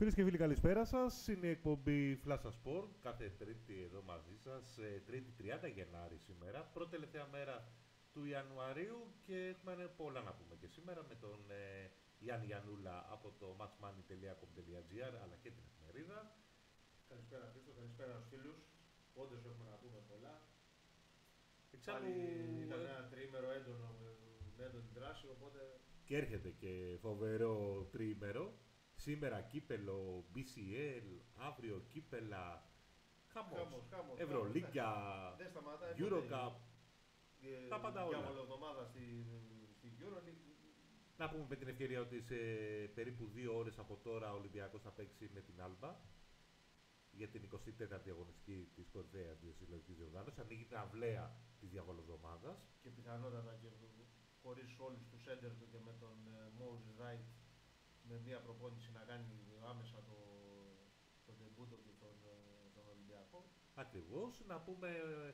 Φίλες και φίλοι, καλησπέρα σας. Είναι η εκπομπή Flash Sport, κάθε Τρίτη εδώ μαζί σας. Τρίτη 30 Γενάρη σήμερα, πρώτη τελευταία μέρα του Ιανουαρίου και έχουμε πολλά να πούμε και σήμερα με τον Γιάννη Γιαννούλα από το matchmoney.com.gr αλλά και την εφημερίδα. Καλησπέρα Χρήστο, καλησπέρα στους φίλους. Όντως έχουμε να πούμε πολλά. Εξάλλου ήταν ένα τριήμερο έντονο με έντονη δράση, οπότε... Και έρχεται και φοβερό τριήμερο. Σήμερα κύπελο BCL, αύριο κύπελα, χαμός, Ευρωλίγκα, Eurocup, τα πάντα όλα. Διαβολοβδομάδα στη Euroleague. Να πούμε με την ευκαιρία ότι σε περίπου 2 ώρες από τώρα ο Ολυμπιακός θα παίξει με την Άλμπα για την 24η αγωνιστική της κορυφαίας συλλογικής διοργάνωσης. Ανοίγει την αυλαία της διαβολοβδομάδας. Και πιθανότατα και χωρίς όλους τους έντερ του και με τον Moses Wright με μια προπόνηση να κάνει άμεσα τον τεμπούτο του τον Ολυμπιακό. Ακριβώς, να πούμε,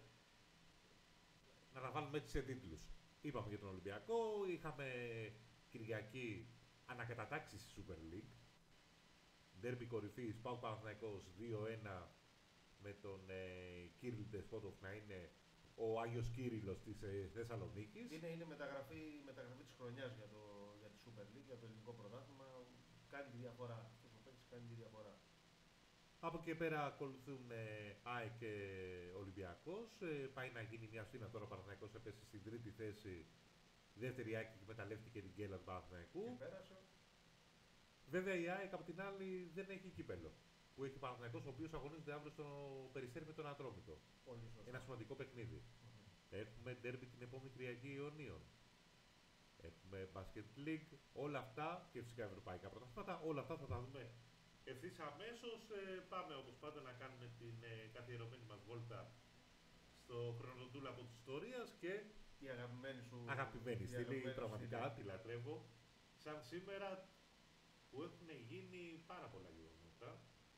να αναβάλουμε έτσι σε τίτλους. Είπαμε για τον Ολυμπιακό, είχαμε Κυριακή ανακατατάξεις στη Super League. Ντέρμπι κορυφής, ΠΑΟΚ Παναθηναϊκός 2-1 με τον Κύριλ Τεσπότοφ να είναι ο Άγιος Κύριλλος της Θεσσαλονίκης. Είναι μεταγραφή της χρονιάς για τη Super League, για το ελληνικό πρωτάθλημα. Κάνει τη διαφορά. Αυτός ο παίκτης κάνει τη διαφορά. Από εκεί πέρα ακολουθούν ΑΕΚ και Ολυμπιακός. Πάει να γίνει μια σφήνα τώρα. Ο Παναθηναϊκός έπεσε στην τρίτη θέση. Η δεύτερη ΑΕΚ εκμεταλλεύτηκε την γκέλα του Παναθηναϊκού. Και πέρασε. Βέβαια η ΑΕΚ απ' την άλλη δεν έχει κύπελο. Που έχει ο Παναθηναϊκός, ο οποίος αγωνίζεται αύριο στο Περιστέρι με τον Ατρόμητο. Ένα σημαντικό παιχνίδι. Έχουμε ντέρμπι την επόμενη Κυριακή Ιωνίων. Έχουμε Basket League, όλα αυτά και φυσικά ευρωπαϊκά πρωταθλήματα. Όλα αυτά θα τα δούμε ευθύς αμέσως. Πάμε όπως πάντα να κάνουμε την καθιερωμένη μας βόλτα στο χρονοτούλαπο της ιστορίας και η αγαπημένη σου στήλη, πραγματικά τη λατρεύω. Σαν σήμερα που έχουν γίνει πάρα πολλά γεγονότα.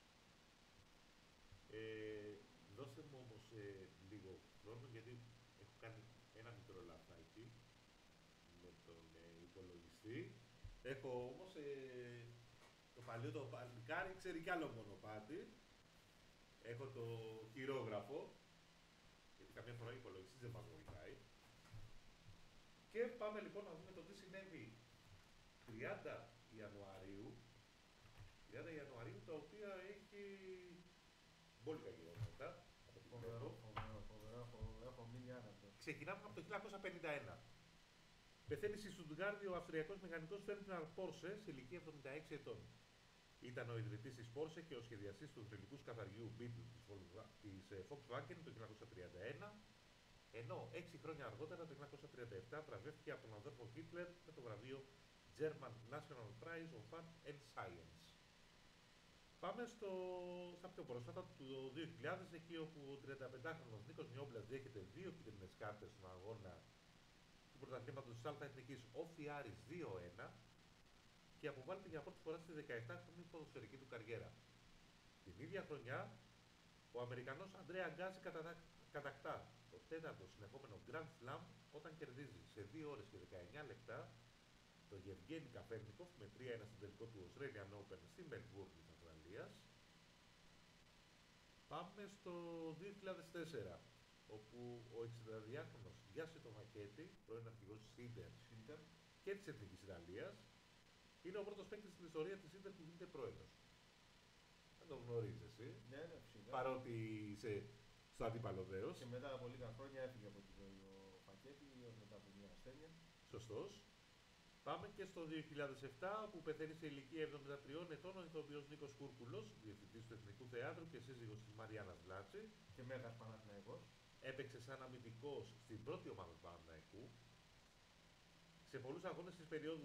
Δώστε μου όμως λίγο χρόνο γιατί έχω κάνει ένα μικρό λαθάκι με τον υπολογιστή. Έχω όμως το παλιό το παλικάρι, ξέρει κι άλλο μονοπάτι. Έχω το χειρόγραφο, γιατί καμιά φορά ο υπολογιστής δεν μας βοηθάει. Και πάμε λοιπόν να δούμε το τι συνέβη 30 Ιανουαρίου. 30 Ιανουαρίου, τα οποία έχει μπόλικα γεγονότα. Έχω μείνει άναυτος. Ξεκινάμε από το 1951. Πεθαίνει στη Στουτγκάρδη ο Αυστριακός μηχανικός Φέρντιναντ Πόρσε σε ηλικία 76 ετών. Ήταν ο ιδρυτής της Πόρσε και ο σχεδιαστής του θρυλικού σκαθαριού Beetle της Volkswagen το 1931, ενώ 6 χρόνια αργότερα, το 1937, βραβεύτηκε από τον αδέρφο Χίτλερ με το βραβείο German National Prize of Art and Science. Πάμε στα πιο πρόσφατα, του 2000, εκεί όπου ο 35χρονος Νίκος Νιόμπλας δέχεται 2 κίτρινες κάρτες στον αγώνα του πρωταθλήματος της Αλφα Εθνικής Όφι Άρης 2-1 και αποβάλλεται για πρώτη φορά στη 17χρονη ποδοσφαιρική του καριέρα. Την ίδια χρονιά, ο Αμερικανός Αντρέα Αγκάζι κατακτά το 4ο συνεχόμενο Grand Slam όταν κερδίζει σε 2 ώρες και 19 λεπτά το Γευγένη Καφέρνικοφ με 3-1 στον τελικό του Australian Open στη Μελβούρνη της Αυστραλίας. Πάμε στο 2004, όπου ο 62χρονος Γιάσο Τομακέτη, πρώην αρχηγός της Ίντερ και της Εθνικής Ιταλίας, είναι ο πρώτος παίκτης στην ιστορία της Ίντερ που γίνεται πρόεδρος. Δεν το γνωρίζεις εσύ, ναι, φυσικά. Παρότι είσαι στο αντίπαλο δέος. Και μετά από λίγα χρόνια έφυγε από τη ζωή ο Πακέτη, μετά από μια ασθένεια. Σωστός. Πάμε και στο 2007, που πεθαίνει σε ηλικία 73 ετών ο ηθοποιός Νίκος Κούρκουλος, διευθυντής του Εθνικού Θεάτρου και σύζυγος της Μαριάννας Βλάτση. Και μέγας Παναθηναϊκός. Έπαιξε σαν αμυντικός στην πρώτη ομάδα του Παναθηναϊκού. Σε πολλούς αγώνες της περίοδου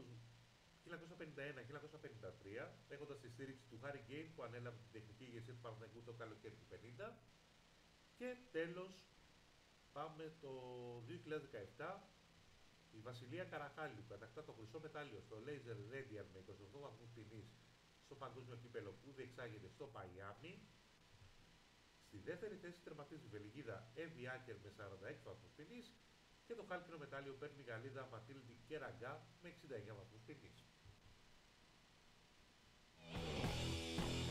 1951-1953, έχοντας τη στήριξη του Χάρι Γκέιν που ανέλαβε την τεχνική ηγεσία του Παναθηναϊκού το καλοκαίρι του 50. Και τέλος, πάμε το 2017. Η Βασιλεία Καραχάλιου κατακτά το χρυσό μετάλλιο στο Laser Radiant με 28 βαθμούς ποινής στο παγκόσμιο κύπελο που διεξάγεται στο Μαϊάμι. Στη δεύτερη θέση τερματίζει η Βελγίδα Εύη Άκερ με 46 βαθμούς ποινής και το χάλκινο μετάλλιο παίρνει η Γαλλίδα Ματίλντι Κεραγκά με 69 βαθμούς ποινής.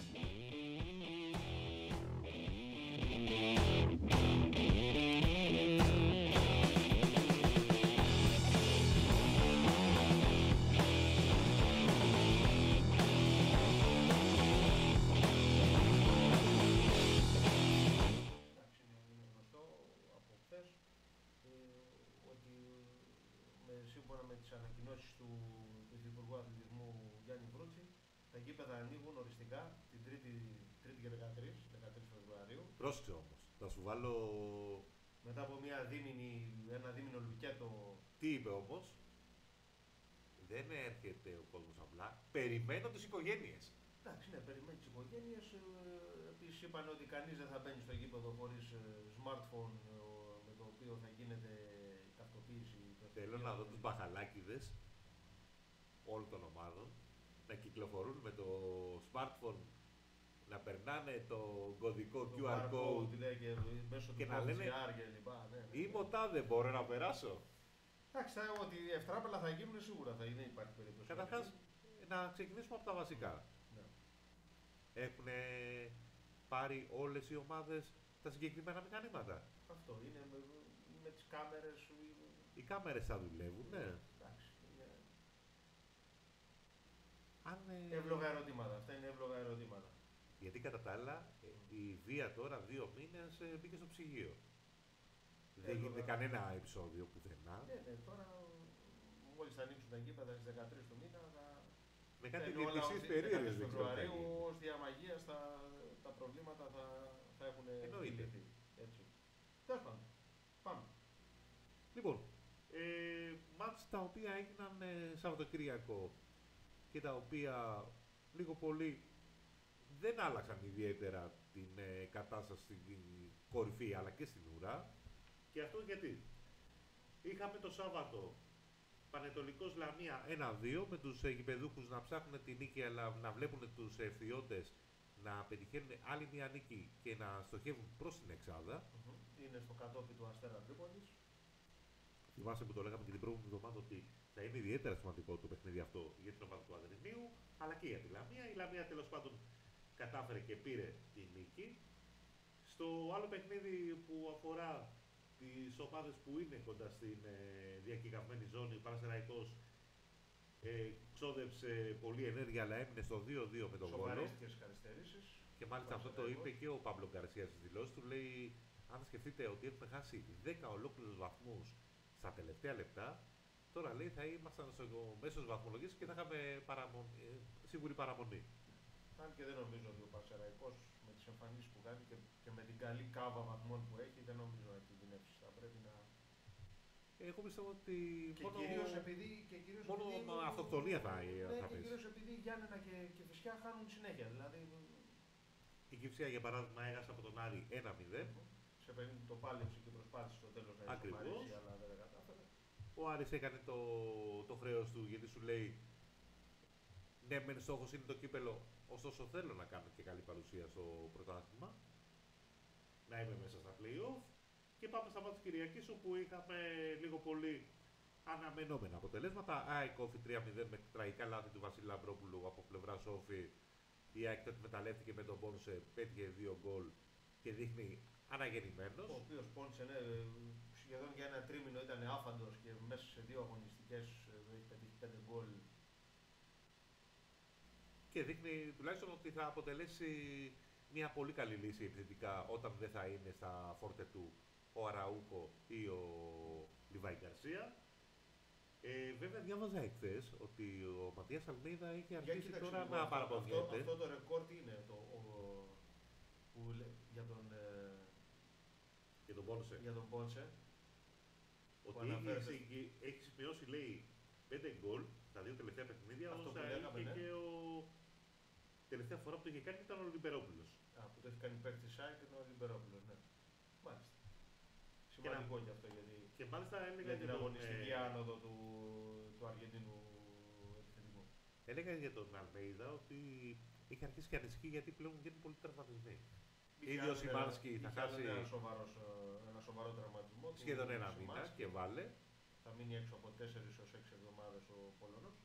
σύμφωνα με τις ανακοινώσεις του Υφυπουργού Αθλητισμού Γιάννη Βρούτση, τα γήπεδα ανοίγουν οριστικά την 3η και 13 Φεβρουαρίου. Πρόσεξε όμως, θα σου βάλω... Μετά από ένα δίμηνο λουκέτο. Τι είπε όμως, δεν έρχεται ο κόσμος απλά, περιμένω τις οικογένειες. Εντάξει, ναι, περιμένει τις οικογένειες. Επίσης είπαν ότι κανείς δεν θα μπαίνει στο γήπεδο χωρίς smartphone με το οποίο θα γίνεται η ταυτοποίηση. Θέλω να δω τους μπαχαλάκιδες όλων των ομάδων να κυκλοφορούν με το smartphone, να περνάνε το κωδικό Το QR code και μέσω και του να λένε και λοιπά. Ναι. είμαι ο τάδε, μπορώ να περάσω. Εντάξει, ότι ευτράπελα θα γίνουν σίγουρα, δεν υπάρχει περίπτωση. Καταρχάς, να ξεκινήσουμε από τα βασικά. Ναι. Έχουν πάρει όλες οι ομάδες τα συγκεκριμένα μηχανήματα. Αυτό είναι με τις κάμερες. Οι κάμερες θα δουλεύουν, ναι. Εντάξει, είναι... Αν, εύλογα ερωτήματα. Αυτά είναι εύλογα ερωτήματα. γιατί κατά τα άλλα η βία τώρα 2 μήνες μπήκε στο ψυγείο. Δεν γίνεται κανένα επεισόδιο πουθενά. Ναι, τώρα μόλις θα ανοίξουν τα γήπεδα στις 13 του μήνα με κάτι διαιτησίες περίεργες δεν ξέρω. Φεβρουαρίου ως διαμαγείας τα προβλήματα θα έχουν εννοείται. Έτσι. Τέλος πάντων. Πάμε. Λοιπόν, μάτς τα οποία έγιναν Σαββατοκύριακο και τα οποία λίγο πολύ δεν άλλαξαν ιδιαίτερα την κατάσταση στην κορυφή αλλά και στην ουρά. Και αυτό γιατί είχαμε το Σάββατο Πανετολικός Λαμία 1-2 με τους γηπεδούχους να ψάχνουν την νίκη αλλά να βλέπουν τους ευθυώτες να πετυχαίνουν άλλη μια νίκη και να στοχεύουν προς την εξάδα. Είναι στο κατόπι του Αστέρα Τρίπολης. Θυμάσαι που το λέγαμε και την προηγούμενη εβδομάδα ότι θα είναι ιδιαίτερα σημαντικό το παιχνίδι αυτό για την ομάδα του Αδρυνίου αλλά και για τη Λαμία. Η Λαμία τέλος πάντων κατάφερε και πήρε τη νίκη. Στο άλλο παιχνίδι που αφορά τις ομάδες που είναι κοντά στην διακεκαυμένη ζώνη, ο Πανσεραϊκός ξόδεψε πολλή ενέργεια αλλά έμεινε στο 2-2 με τον Βόλο. Σοβαρίστηκες καθυστερήσεις. Και μάλιστα αυτό το είπε και ο Παύλο Γκαρσία στις δηλώσεις του. Λέει, αν σκεφτείτε ότι έχουμε χάσει 10 ολόκληρους βαθμούς στα τελευταία λεπτά, τώρα λέει θα ήμασταν στο μέσος βαθμολογίας και θα είχαμε σίγουρη παραμονή. Αν και δεν νομίζω ότι ο Πανσεραϊκός με τις εμφανίσεις που κάνει και με την καλή κάβα βαθμών που έχει, δεν νομίζω να κινδυνεύσει. Θα πρέπει να... Εγώ πιστεύω ότι και κυρίως επειδή... μόνο αυτοκτονία θα και πέσει. κυρίως επειδή η Γιάννενα και Φυσιά χάνουν συνέχεια. Δηλαδή... Η Κυψία για παράδειγμα έχασε από τον Άρη 1-0. Σε περίπτωση το πάλεψε και προσπάθησε στο τέλος να ισοπαρίσει, αλλά δεν κατάφερε. Ο Άρης έκανε το χρέος του γιατί σου λέει ναι, μεν στόχος είναι το κύπελο, ωστόσο θέλω να κάνω και καλή παρουσία στο πρωτάθλημα. Να είμαι μέσα στα play-off. Και πάμε στα μάτια της Κυριακής όπου είχαμε λίγο πολύ αναμενόμενα αποτελέσματα. ΑΕΚ Όφη 3-0 με τραγικά λάθη του Βασίλη Λαμπρόπουλου από πλευράς Όφη. Η ΑΕΚ τότε μεταλλεύτηκε με τον Πόνσε, πέτυχε 2 γκολ και δείχνει αναγεννημένος. Ο οποίος Πόνσε σχεδόν για ένα τρίμηνο ήταν άφαντος και μέσα σε 2 αγωνιστικές έχει πετύχει 5 γκολ. Και δείχνει τουλάχιστον ότι θα αποτελέσει μια πολύ καλή λύση επιθετικά όταν δεν θα είναι στα φόρτε του ο Αραούκο ή ο Λιβάη Γκαρσία. Βέβαια διάβαζα εχθές ότι ο Ματίας Αλμέιδα έχει αρχίσει τώρα να παραπονιέται. Αυτό το ρεκόρ τι είναι για τον Πόνσε. Ότι έχει σημειώσει λέει 5 γκολ τα 2 τελευταία παιχνίδια, αυτό όσα είχε και ο... τελευταία φορά που το είχε κάνει ήταν ο Λιμπερόπουλος. Που το έχει κάνει παίκτη ΣΑΕΚ και ο Λιμπερόπουλος, ναι. Μάλιστα. Σημαντικό και αυτό γιατί και μάλιστα έλεγα για την αγωνιστική άνοδο του Αργεντίνου επιθετικού. Έλεγα για τον Αλμέιδα ότι έχει αρχίσει και ανησυχεί γιατί πλέον βγαίνουν πολλοί τραυματισμοί. Ήδη ο Σιμάνσκι θα χάσει ένα σοβαρό τραυματισμό. Σχεδόν ένα μήνα και βάλε. Θα μείνει έξω από 4 έως 6 εβδομάδες ο Πολωνός.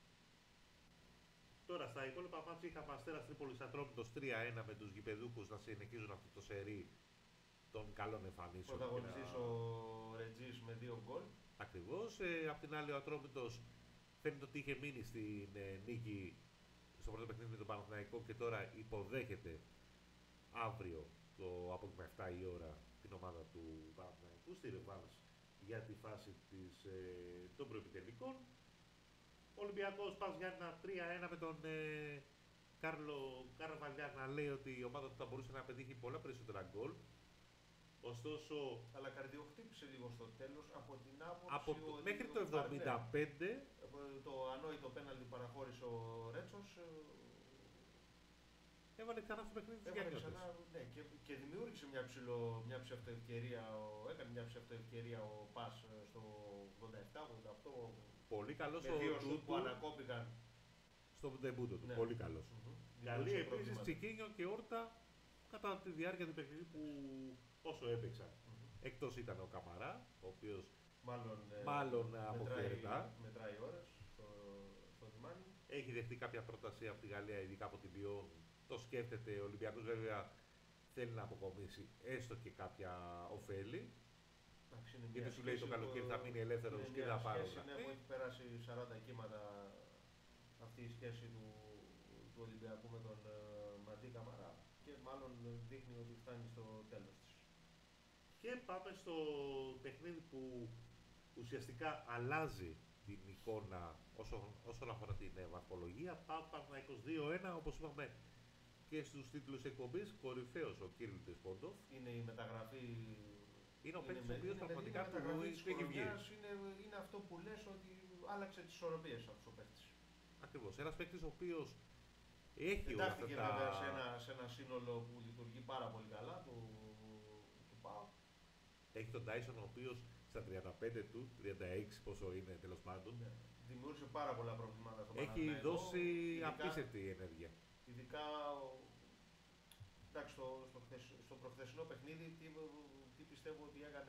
Τώρα στα υπόλοιπα μάτια είχαμε Αστέρας Τρίπολης Ατρόμητος 3-1 με τους γηπεδούχους να συνεχίζουν αυτό το σερί των καλών εμφανίσεων. Πρωταγωνιστής ο Ρετζής με 2 γκολ. Ακριβώς. Απ' την άλλη ο Ατρόμητος φαίνεται ότι είχε μείνει στην νίκη στο πρώτο παιχνίδι με τον Παναθηναϊκό και τώρα υποδέχεται αύριο το απόγευμα 7 η ώρα την ομάδα του Παναθηναϊκού στη Ρεβάνς για τη φάση της των προεπιτελικών. Ο Ολυμπιακός πας για ένα 3-1 με τον Κάρλο Καρβαλιά να λέει ότι η ομάδα του θα μπορούσε να πετύχει πολλά περισσότερα γκολ. Ωστόσο, Αλλά καρδιοχτύπησε λίγο στο τέλος από την άποψη ότι μέχρι το 75 το ανόητο πέναλτι παραχώρησε ο Ρέτσος. έβαλε ξανά στο παιχνίδι της Έβαλε Γιάννης. ξανά, ναι, και δημιούργησε μια ψευτοευκαιρία, έκανε μια ψευτοευκαιρία ο Πας στο 87-88. Πολύ καλός Με ο δύο σουτ που Τούτου ανακόπηκαν. στο ντεμπούτο του. Ναι. Πολύ καλός. Καλή Δημιούργησε επίσης προβλήματα. Τσικίνιο και Όρτα κατά τη διάρκεια του παιχνιδιού που όσο έπαιξαν. Εκτός ήταν ο Καμαρά, ο οποίος μάλλον αποχαιρετά. Μετράει ώρες στο λιμάνι. Έχει δεχτεί κάποια πρόταση από τη Γαλλία, ειδικά από την Λιόν. Το σκέφτεται. Ο Ολυμπιακός βέβαια θέλει να αποκομίσει έστω και κάποια ωφέλη. Γιατί σου λέει το καλοκαίρι θα μείνει ελεύθερος και θα πάρει. Ναι, που έχει περάσει 40 κύματα αυτή η σχέση του Ολυμπιακού με τον Μαντί Καμαρά και μάλλον δείχνει ότι φτάνει στο τέλος της. Και πάμε στο παιχνίδι που ουσιαστικά αλλάζει την εικόνα όσον αφορά την βαθμολογία. Πάμε 22-1, όπως είπαμε και στους τίτλους εκπομπής, κορυφαίος ο Κίριλ Τεσπόντοφ. Είναι η μεταγραφή. Είναι ο παίκτης ο οποίος πραγματικά του έχει βγει. Είναι αυτό που λες ότι άλλαξε τις ισορροπίες αυτός ο παίκτης. Ακριβώς. Ένας παίκτης ο οποίος έχει όλα αυτά εντάχθηκε βέβαια σε ένα σύνολο που λειτουργεί πάρα πολύ καλά του ΠΑΟΚ. Έχει τον Τάισον ο οποίος στα 35 του, 36 πόσο είναι τέλος πάντων, Ναι. Δημιούργησε πάρα πολλά προβλήματα στο Παναθηναϊκό. έχει δώσει απίστευτη ενέργεια. Ειδικά εντάξει, στο προχθεσινό παιχνίδι, τι πιστεύω ότι έκανε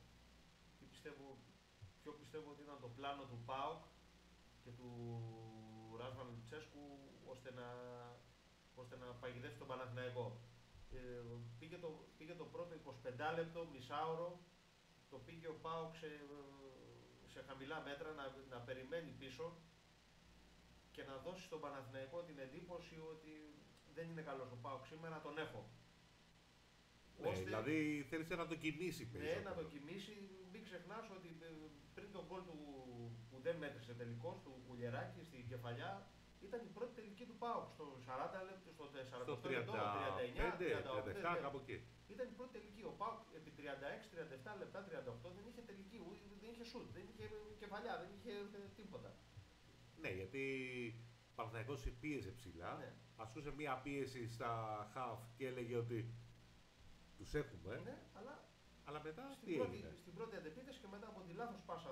ποιο πιστεύω ότι ήταν το πλάνο του ΠΑΟΚ και του Ράσβαν Λουτσέσκου ώστε να παγιδεύσει τον Παναθηναϊκό. Πήγε το πρώτο 25 λεπτό, μισάωρο, το πήγε ο ΠΑΟΚ σε χαμηλά μέτρα να περιμένει πίσω και να δώσει στον Παναθηναϊκό την εντύπωση ότι δεν είναι καλός ο ΠΑΟΚ σήμερα, τον έχω. Ναι, δηλαδή θέλησε να το κινήσει περισσότερο. Ναι, να το κινήσει. Μην ξεχνάς ότι πριν τον γκολ που δεν μέτρησε τελικώς, του Κουλιεράκη στην κεφαλιά, ήταν η πρώτη τελική του ΠΑΟΚ στο 40 λεπτό, στο 48 λεπτό, 39, 37, κάπου εκεί. Ήταν η πρώτη τελική. Ο ΠΑΟΚ επί 36, 37 λεπτά, 38 δεν είχε τελική, δεν είχε σουτ, δεν είχε κεφαλιά, δεν είχε τίποτα. Ναι, γιατί ο Παναθηναϊκός πίεζε ψηλά, Ναι. ασκούσε μία πίεση στα half και έλεγε ότι τους έχουμε, Ναι, αλλά μετά τι έγινε. στην πρώτη αντεπίθεση και μετά από τη λάθος πάσα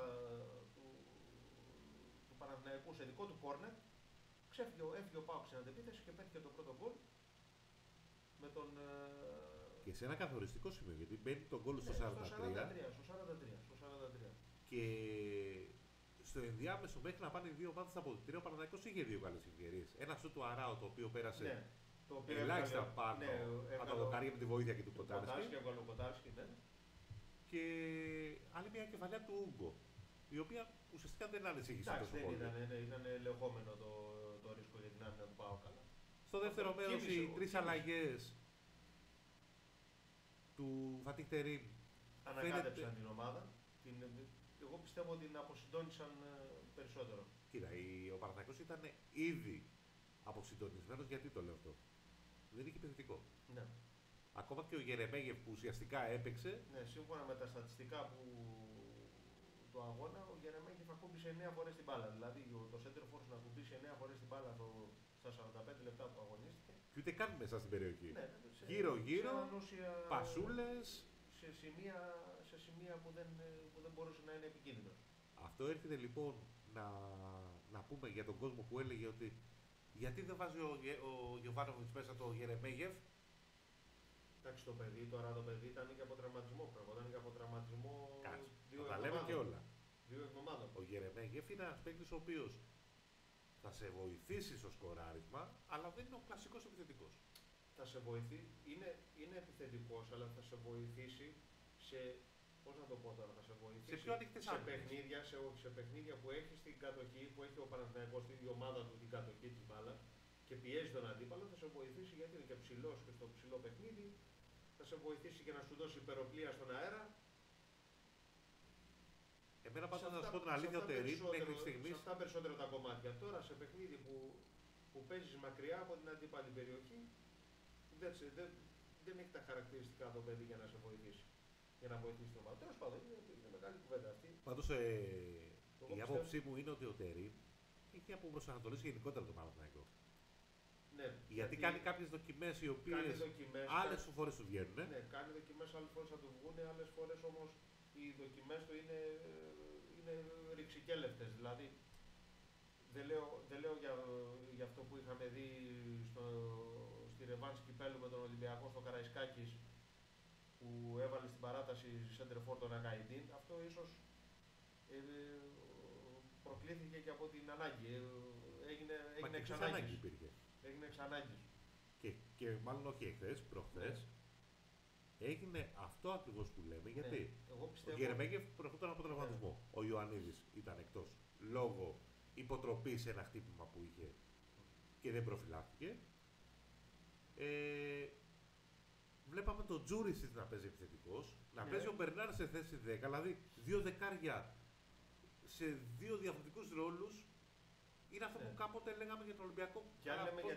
του Παναθηναϊκού σε δικό του κόρνερ, έφυγε ο ΠΑΟΚ στην αντεπίθεση και πέτυχε το πρώτο γκολ με τον... Και σε ένα καθοριστικό σημείο, γιατί μπαίνει τον γκολ στο 43, στο 43. και στο ενδιάμεσο μέχρι να πάνε οι δύο ομάδες στα αποδυτήρια, ο Παναθηναϊκός είχε δύο καλές ευκαιρίες. Ένα σου του Αράου το οποίο πέρασε ελάχιστα πάνω από τα δοκάρια με τη βοήθεια και του Κοτάρσκι. Ναι. Και άλλη μια κεφαλιά του Ούγκο, η οποία ουσιαστικά δεν ανησύχησε τόσο Δεν πολύ. ήταν ελεγχόμενο το ρίσκο για την άμυνα του ΠΑΟΚ. Στο δεύτερο μέρος οι τρεις αλλαγές του Φατίχ Τερίμ ανακάτεψαν την ομάδα. Εγώ πιστεύω ότι την αποσυντόνισαν περισσότερο. Κοίτα, ο Παναθηναϊκός ήταν ήδη αποσυντονισμένος. Γιατί το λέω αυτό? Δεν είχε επιθετικό. Ναι. Ακόμα και ο Γερεμέγεφ που ουσιαστικά έπαιξε. Ναι, σύμφωνα με τα στατιστικά του αγώνα, ο Γερεμέγεφ ακούμπησε 9 φορές την μπάλα. Δηλαδή το center force να ακουμπήσει 9 φορές την μπάλα στα 45 λεπτά που αγωνίστηκε. Και ούτε καν μέσα στην περιοχή. Ναι, Γύρω-γύρω, πασούλες. Σε σημεία που δεν μπορούσε να είναι επικίνδυνο. Αυτό έρχεται λοιπόν να πούμε για τον κόσμο που έλεγε ότι γιατί δεν βάζει ο Γιωβάνοβιτς μέσα το Γερεμέγεφ. Εντάξει, το παιδί ήταν και από τραυματισμό. Ήταν και από τραυματισμό. Κάτσε, δύο τα λέμε και όλα. 2 εβδομάδων. Ο Γερεμέγεφ είναι ένας παίκτης ο οποίος θα σε βοηθήσει στο σκοράρισμα, αλλά δεν είναι ο κλασικός επιθετικός. Θα σε βοηθήσει, είναι επιθετικός, αλλά θα σε βοηθήσει σε. Πώς να το πω τώρα, θα σε βοηθήσει σε πιο ανοιχτές άμυνες. σε παιχνίδια που έχει την κατοχή, που έχει ο Παναθηναϊκός στην ομάδα του την κατοχή της μπάλας και πιέζει τον αντίπαλο, θα σε βοηθήσει γιατί είναι και ψηλός και στο ψηλό παιχνίδι, θα σε βοηθήσει και να σου δώσει υπεροπλία στον αέρα. Εμένα πάντως να αυτά- σου πω την σε αλήθεια, ο αυτά Τερίμ περισσότερο- μέχρι στιγμή. Σε αυτά περισσότερο τα κομμάτια. Τώρα σε παιχνίδι που παίζεις μακριά από την αντίπαλη περιοχή, δεν έχει τα χαρακτηριστικά το παιδί για να σε βοηθήσει. Για να βοηθήσει το μάτι. Τέλος πάντων, είναι μεγάλη κουβέντα αυτή. Πάντως Εγώ η άποψή μου είναι ότι ο Τερίμ έχει αποπροσανατολίσει γενικότερα το Παναθηναϊκό. Ναι, Γιατί κάνει κάποιες δοκιμές οι οποίες άλλες φορές του βγαίνουν. Ναι, κάνει δοκιμές, άλλες φορές θα του βγουν, άλλες φορές όμως οι δοκιμές του είναι ρηξικέλευτες. Δηλαδή, δεν λέω για αυτό που είχαμε δει στη ρεβάνς κυπέλου με τον Ολυμπιακό στο Καραϊσκάκης, που έβαλε στην παράταση σέντερφορ τον Ακαϊντίν. Αυτό ίσως προκλήθηκε και από την ανάγκη. Έγινε εξ ανάγκης. Έγινε εξ ανάγκης. Και μάλλον όχι εχθές, προχθές. Έγινε αυτό ακριβώς που λέμε, γιατί εγώ πιστεύω... ο Γερεμέγεφ προερχόταν από τραυματισμό. Ο Ιωαννίδης ήταν εκτός λόγω υποτροπής σε ένα χτύπημα που είχε και δεν προφυλάχθηκε. Βλέπαμε τον Τζούρισιτ να παίζει επιθετικός, να παίζει ο Μπερνάρ σε θέση 10, δηλαδή δύο δεκάρια σε δύο διαφορετικούς ρόλους. Είναι αυτό που κάποτε λέγαμε για τον Ολυμπιακό. Και αν λέμε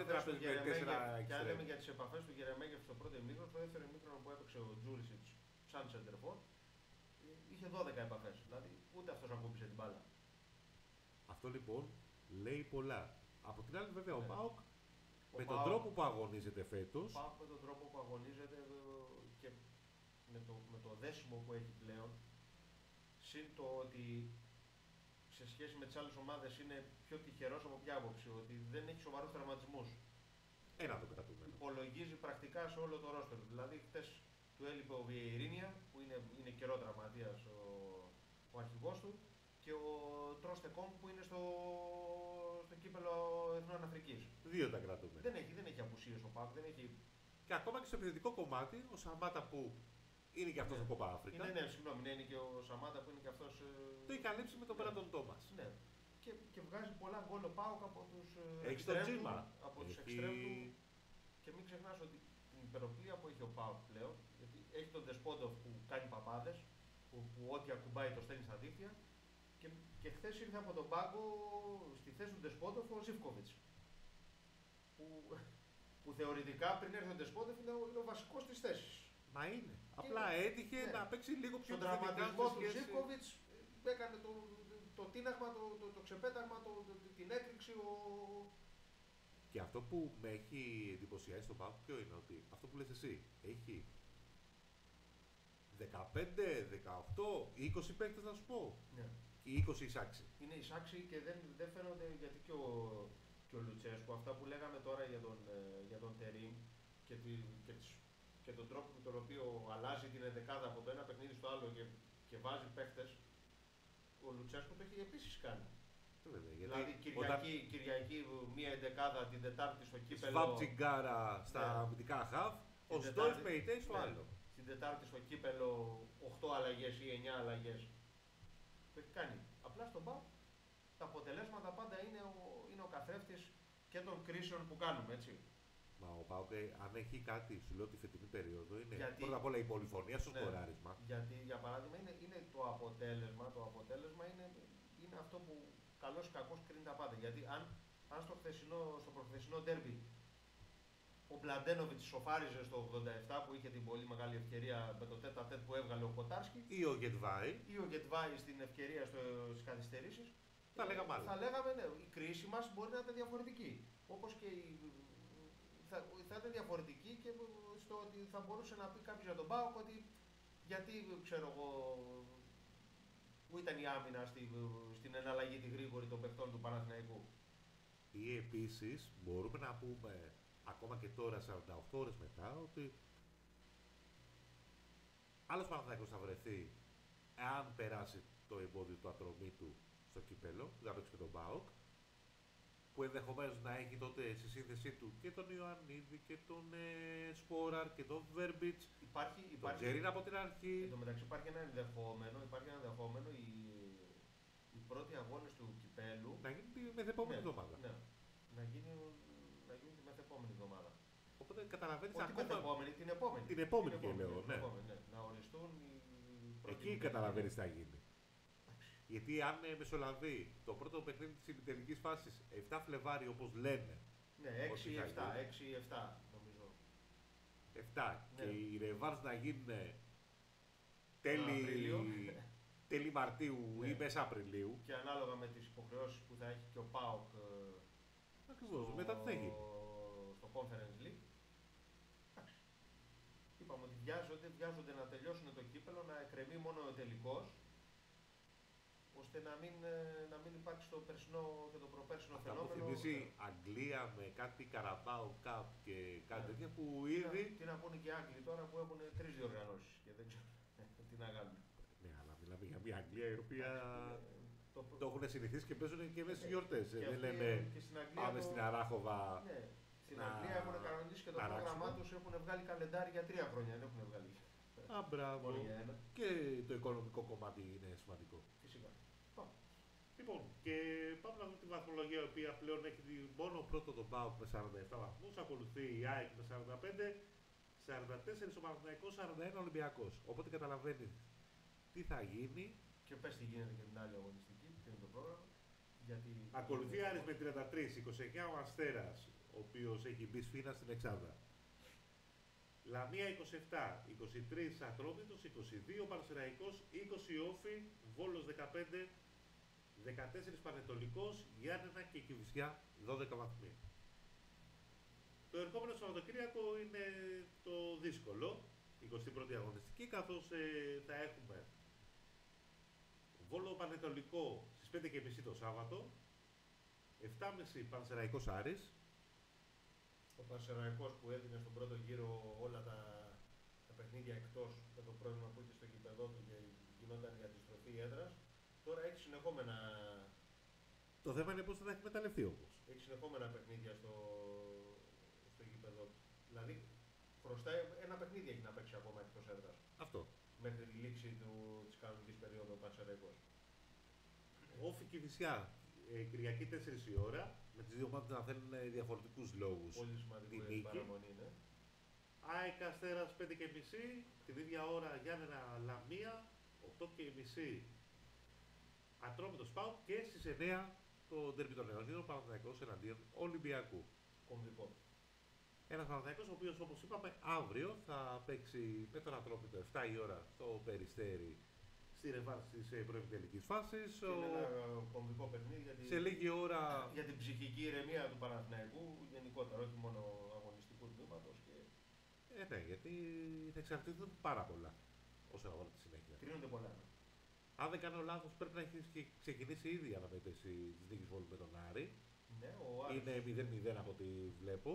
για τις επαφές του Γερεμέγεφ στο πρώτο ημίχρονο, στο δεύτερο ημίχρονο που έπαιξε ο Τζούρισιτς σαν σεντερφόρ, είχε 12 επαφές. Δηλαδή ούτε αυτός ακούμπησε την μπάλα. Αυτό λοιπόν λέει πολλά. Από την άλλη, βέβαια, ο ΠΑΟΚ με τον τρόπο που αγωνίζεται φέτος. Με τον τρόπο που αγωνίζεται και με το δέσιμο που έχει πλέον, συν το ότι σε σχέση με τις άλλες ομάδες είναι πιο τυχερός από ποια άποψη, ότι δεν έχει σοβαρούς τραυματισμούς. Ένα το κρατούμενο. Υπολογίζει πρακτικά σε όλο το ρόστερ. Δηλαδή, χτες του έλειπε ο Βιεϊρίνια, που είναι καιρό τραυματίας ο αρχηγός του, και ο Τρόστεκομ που είναι στο κύπελο Εθνών Αφρικής. Δύο τα κρατούμενα. Δεν έχει απουσίες ο ΠΑΟΚ, δεν έχει... Και ακόμα και στο επιθετικό κομμάτι, ο Σαμάτα που είναι και αυτός ο Κόπα Αφρικα. Είναι και ο Σαμάτα που είναι και αυτός... Το έχει καλύψει με τον Μπράντον Τόμας. Ναι. Και βγάζει πολλά γκολ ο ΠΑΟΚ από τους εξτρέμ του. Και μην ξεχνάς ότι την υπεροπλία που έχει ο ΠΑΟΚ πλέον, γιατί έχει τον Ντεσπόντοφ που κάνει παπάδες, που ό,τι ακουμπάει το στέλνει στα δίκτυα, και χθες ήρθε από τον πάγκο στη θέση του Ντεσπόντοφ ο Ζίβκοβιτς. Που θεωρητικά πριν έρθει ο Ντεσπόντοφ είναι ο βασικός της θέσης. Μα είναι. Απλά έτυχε να παίξει λίγο πιο στον τραυματισμό του Ζίβκοβιτς έκανε το τίναγμα, το ξεπέταγμα, την έκρηξη. Και αυτό που με έχει εντυπωσιάσει στον ΠΑΟΚ ποιο είναι, ότι αυτό που λες εσύ, έχει 15, 18, 20 παίκτες να σου πω. Ναι. Οι 20 εισάξιοι. Είναι εισάξιοι και δεν φαίνονται, γιατί και ο Λουτσέσκου, αυτά που λέγαμε τώρα για τον Τερίμ και τον τρόπο με τον οποίο αλλάζει την ενδεκάδα από το ένα παιχνίδι στο άλλο και βάζει παίκτες, ο Λουτσέσκου το έχει επίσης κάνει. Δηλαδή Κυριακή μία ενδεκάδα, την Τετάρτη στο κύπελο. Σβάπτσιγκάρα στα αμυντικά χαφ, ο Στόιφ Μεϊτέ στο άλλο. Την Τετάρτη στο κύπελο 8 αλλαγές ή 9 αλλαγές. Το έχει κάνει. Απλά στον ΠΑΟΚ τα αποτελέσματα πάντα είναι ο καθρέφτης και των κρίσεων που κάνουμε, έτσι. Μα ο ΠΑΟΚ αν έχει κάτι, σου λέω τη φετινή περίοδο, είναι πρώτα απ' όλα η πολυφωνία στο σκοράρισμα. Γιατί για παράδειγμα είναι το αποτέλεσμα είναι αυτό που καλώς ή κακώς κρίνει τα πάντα. Γιατί αν στο προχθεσινό ντέρμπι ο Μπλαντένοβιτς σοφάριζε στο 87 που είχε την πολύ μεγάλη ευκαιρία με το τέτα-τέτ που έβγαλε ο Κοτάρσκι, ή ο Γετβάη στην ευκαιρία στις καθυστερήσεις, θα λέγαμε ναι, η κρίση μας μπορεί να είναι διαφορετική. Όπως και θα είναι διαφορετική και στο ότι θα μπορούσε να πει κάποιος για τον ΠΑΟΚ ότι γιατί ξέρω εγώ που ήταν η άμυνα στην εναλλαγή τη γρήγορη των παιχτών του Παναθηναϊκού. Ή επίσης μπορούμε να πούμε ακόμα και τώρα 48 ώρες μετά ότι άλλος Παναθηναϊκός θα βρεθεί εάν περάσει το εμπόδιο του Ατρομήτου στο κύπελο, που θα παίξει και τον ΠΑΟΚ, που ενδεχομένως να έχει τότε στη σύνθεσή του και τον Ιωαννίδη και τον Σπόραρ και τον Βέρμπιτς, τον Τζερίν από την αρχή. Εν τω μεταξύ υπάρχει ένα ενδεχόμενο οι πρώτοι αγώνες του κυπέλου να γίνει τη μεθεπόμενη εβδομάδα. Ναι, να γίνει τη μεθεπόμενη εβδομάδα. Οπότε καταλαβαίνεις ακόμα την επόμενη και λέω, ναι. Να οριστούν οι εκεί καταλαβαίνεις τι θα γίνει. Γιατί αν μεσολαβεί το πρώτο παιχνίδι της ημιτελικής φάσης 7 Φλεβάρι όπως λένε. Ναι, 6-7 νομίζω. 7 Ναι. Και οι ρεβάρς να γίνουν Απρίλιο. τέλη Μαρτίου Ναι. ή μέσα Απριλίου. Και ανάλογα με τις υποχρεώσεις που θα έχει και ο ΠΑΟΚ Ακριβώς. Μετά τι θα γίνει. στο Conference League. Εντάξει. Είπαμε ότι βιάζονται να τελειώσουν το κύπελο, να εκκρεμεί μόνο ο τελικός, ώστε να μην υπάρξει το περσινό και το προπέρσινο Αυτά που φαινόμενο. θυμίζει Αγγλία με κάτι Καραμπάο Cup και κάτι τέτοια που ήδη. Τι να πούνε και οι Άγγλοι τώρα που έχουν 3 διοργανώσεις και δεν ξέρω τι να κάνουν. Ναι, αλλά μιλάμε για μια Αγγλία η οποία Το- το έχουν συνηθίσει και παίζουν και μέσα στις γιορτές. και Δεν αυτοί λένε και στην Αγγλία πάμε στην Αράχοβα. Ναι, στην να- Αγγλία έχουν κανονίσει και το να πρόγραμμά ράξουμε. τους, έχουν βγάλει καλεντάρι για 3 χρόνια, δεν έχουν βγάλει Α, μπράβο. μόνο για ένα. Και το οικονομικό κομμάτι είναι σημαντικό. Φυσικά. Πάμε. Λοιπόν, και πάμε να δούμε τη βαθμολογία η οποία πλέον έχει μόνο πρώτο τον ΠΑΟΚ με 47 βαθμούς. Ακολουθεί η ΑΕΚ με 45, 44 ο Παναθηναϊκός, 41 ο Ολυμπιακός. Οπότε καταλαβαίνει τι θα γίνει. Και πες τι γίνεται και την άλλη αγωνιστική, ποιο είναι το πρόγραμμα. Γιατί Ακολουθεί Άρης με 33, 29 ο Αστέρας, ο οποίος έχει μπει σφήνα στην εξάδα. Λαμία 27, 23 Ατρόμητος, 22 Πανσεραϊκός, 20 Όφη, Βόλος 15, 14 Πανετολικός, Γιάννενα και Κηφισιά 12 βαθμοί. Το ερχόμενο Σαββατοκύριακο είναι το δύσκολο, 21η αγωνιστική, καθώς θα έχουμε Βόλο Πανετολικό στις 5.30 το Σάββατο, 7.30 Πανσεραϊκός Άρης, ο Πανσεραϊκός που έδινε στον πρώτο γύρο όλα τα παιχνίδια εκτός με το πρόβλημα που είχε στο γήπεδό του και γινόταν η αντιστροφή έδρας, τώρα έχει συνεχόμενα, το θέμα είναι πώς θα τα εκμεταλλευτεί όμως. παιχνίδια στο γήπεδό του. Δηλαδή χρωστάει ένα παιχνίδι έχει να παίξει ακόμα εκτός έδρας Αυτό. μέχρι τη λήξη της κανονικής περίοδου ο Πανσεραϊκός. Όφη Κηφισιά, Κυριακή 4 η ώρα, με τις δύο ομάδες να θέλουν διαφορετικούς λόγους. Πολύ σημαντικό Τη για την νίκη. παραμονή, ναι. ΑΕΚ Αστέρας 5.30, την ίδια ώρα Γιάννενα Λαμία, 8.30 Ατρόμητος ΠΑΟΚ και στις 9 το ντέρμπι των Αιωνίων, Παναθηναϊκός εναντίον Ολυμπιακού. Κομβικό. Ένας Παναθηναϊκός ο οποίος όπως είπαμε αύριο θα παίξει με τον Ατρόμητο 7 η ώρα στο Περιστέρι στη ρεβάνση της προημιτελικής φάσης. Είναι ένα κομβικό παιχνίδι Σε λίγη ώρα για την ψυχική ηρεμία του Παναθηναϊκού γενικότερα, όχι μόνο αγωνιστικού τμήματος. Και ναι, γιατί θα εξαρτηθούν πάρα πολλά όσον αφορά τη συνέχεια. κρίνονται πολλά. Ναι. Αν δεν κάνω λάθος, πρέπει να έχει ξεκινήσει ήδη η αναμέτρηση της νίκης Βόλου με τον Άρη. Ναι, ο Άρης, Είναι 0-0 από ό,τι βλέπω.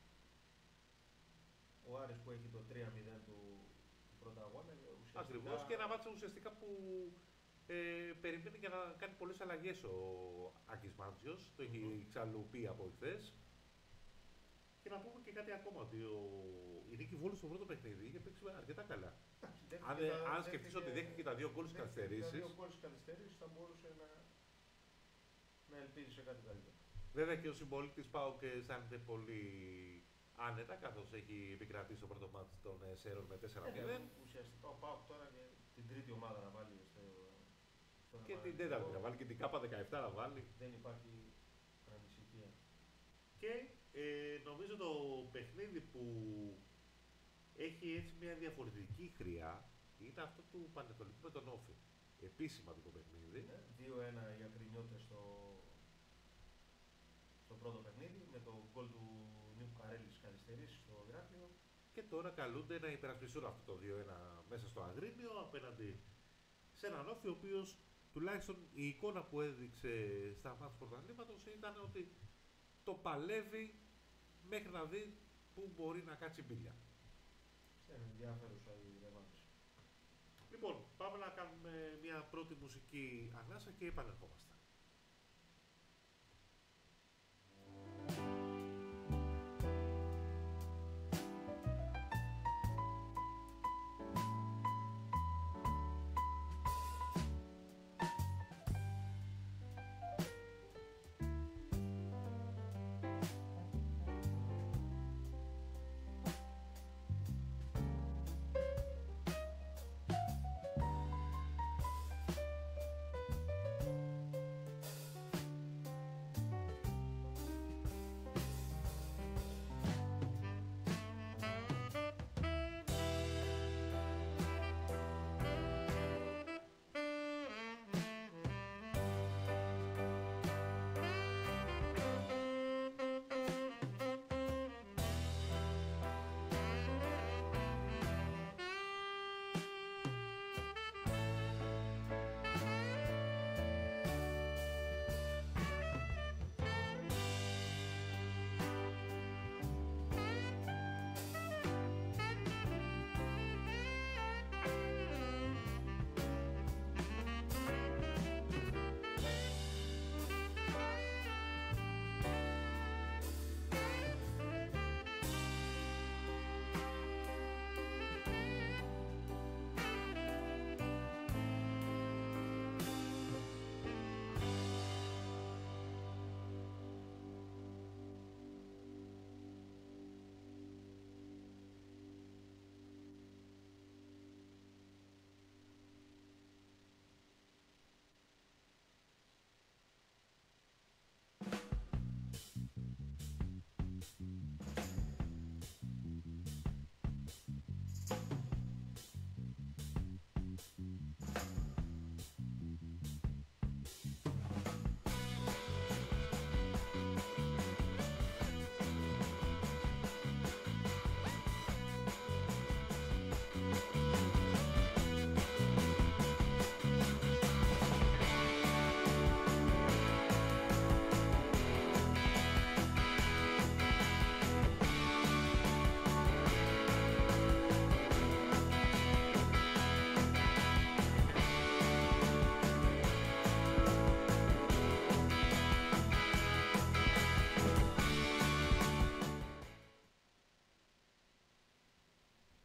ο Άρης που έχει το 3-0 του πρώτου αγώνα. ουσιαστικά- Ακριβώς, και ένα μάτσο ουσιαστικά που περιμένει για να κάνει πολλές αλλαγές ο Άκης Μάντζιος. Το έχει εξάλλου πει από χθες. Και να πούμε και κάτι ακόμα, ότι η νίκη Βόλου στο πρώτο παιχνίδι είχε παίξει αρκετά καλά. Αν σκεφτείς ότι δέχτηκε τα δύο γκολ στις καθυστερήσεις. Τα δύο γκολ στις καθυστερήσεις θα μπορούσε να ελπίζει σε κάτι καλύτερο. Βέβαια και ο συμπολίτης ΠΑΟΚ αισθάνεται πολύ άνετα, καθώς έχει επικρατήσει το πρώτο μάτι των Σέρων με 4-0. Ουσιαστικά ο ΠΑΟΚ τώρα και την τρίτη ομάδα να βάλει στον Και την Παναθηναϊκό, τέταρτη να βάλει και την ΚΑΠΑ 17 να βάλει. δεν υπάρχει ανησυχία. Και νομίζω το παιχνίδι που έχει έτσι μια διαφορετική χρειά είναι αυτό του Πανετολικού με τον Όφη. Επίσημα το παιχνίδι. Ναι, 2-1 οι Ακρινιώτες στο πρώτο παιχνίδι με το γκολ του Νίκου Καρέλη στις καθυστερήσεις στο Ηράκλειο. Και τώρα καλούνται να υπερασπιστούν αυτό το 2-1 μέσα στο Αγρίνιο απέναντι σε έναν Όφη ο οποίος τουλάχιστον η εικόνα που έδειξε στα μάτια του πρωταθλήματος ήταν ότι το παλεύει μέχρι να δει πού μπορεί να κάτσει μπίλια. Είναι ενδιαφέρουσα η ρευάνση. Λοιπόν, πάμε να κάνουμε μια πρώτη μουσική ανάσα και επανερχόμαστε.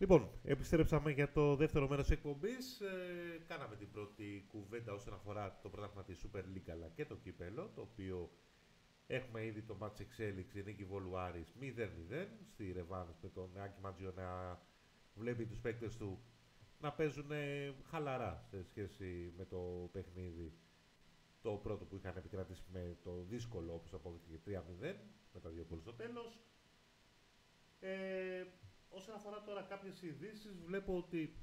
Λοιπόν, επιστρέψαμε για το δεύτερο μέρος της εκπομπής. Κάναμε την πρώτη κουβέντα όσον αφορά το πρωτάθλημα της Super League αλλά και το κύπελο, το οποίο έχουμε ήδη το μάτς εξέλιξη νίκη Βόλου Άρης 0-0 στη Ρεβάνος, με τον Άκη Μαντζιό να βλέπει τους παίκτες του να παίζουν χαλαρά σε σχέση με το παιχνίδι το πρώτο που είχαν επικρατήσει με το δύσκολο, όπως αποδείχθηκε, 3-0 με τα 2 γκολ στο τέλος. Όσον αφορά τώρα κάποιες ειδήσεις, βλέπω ότι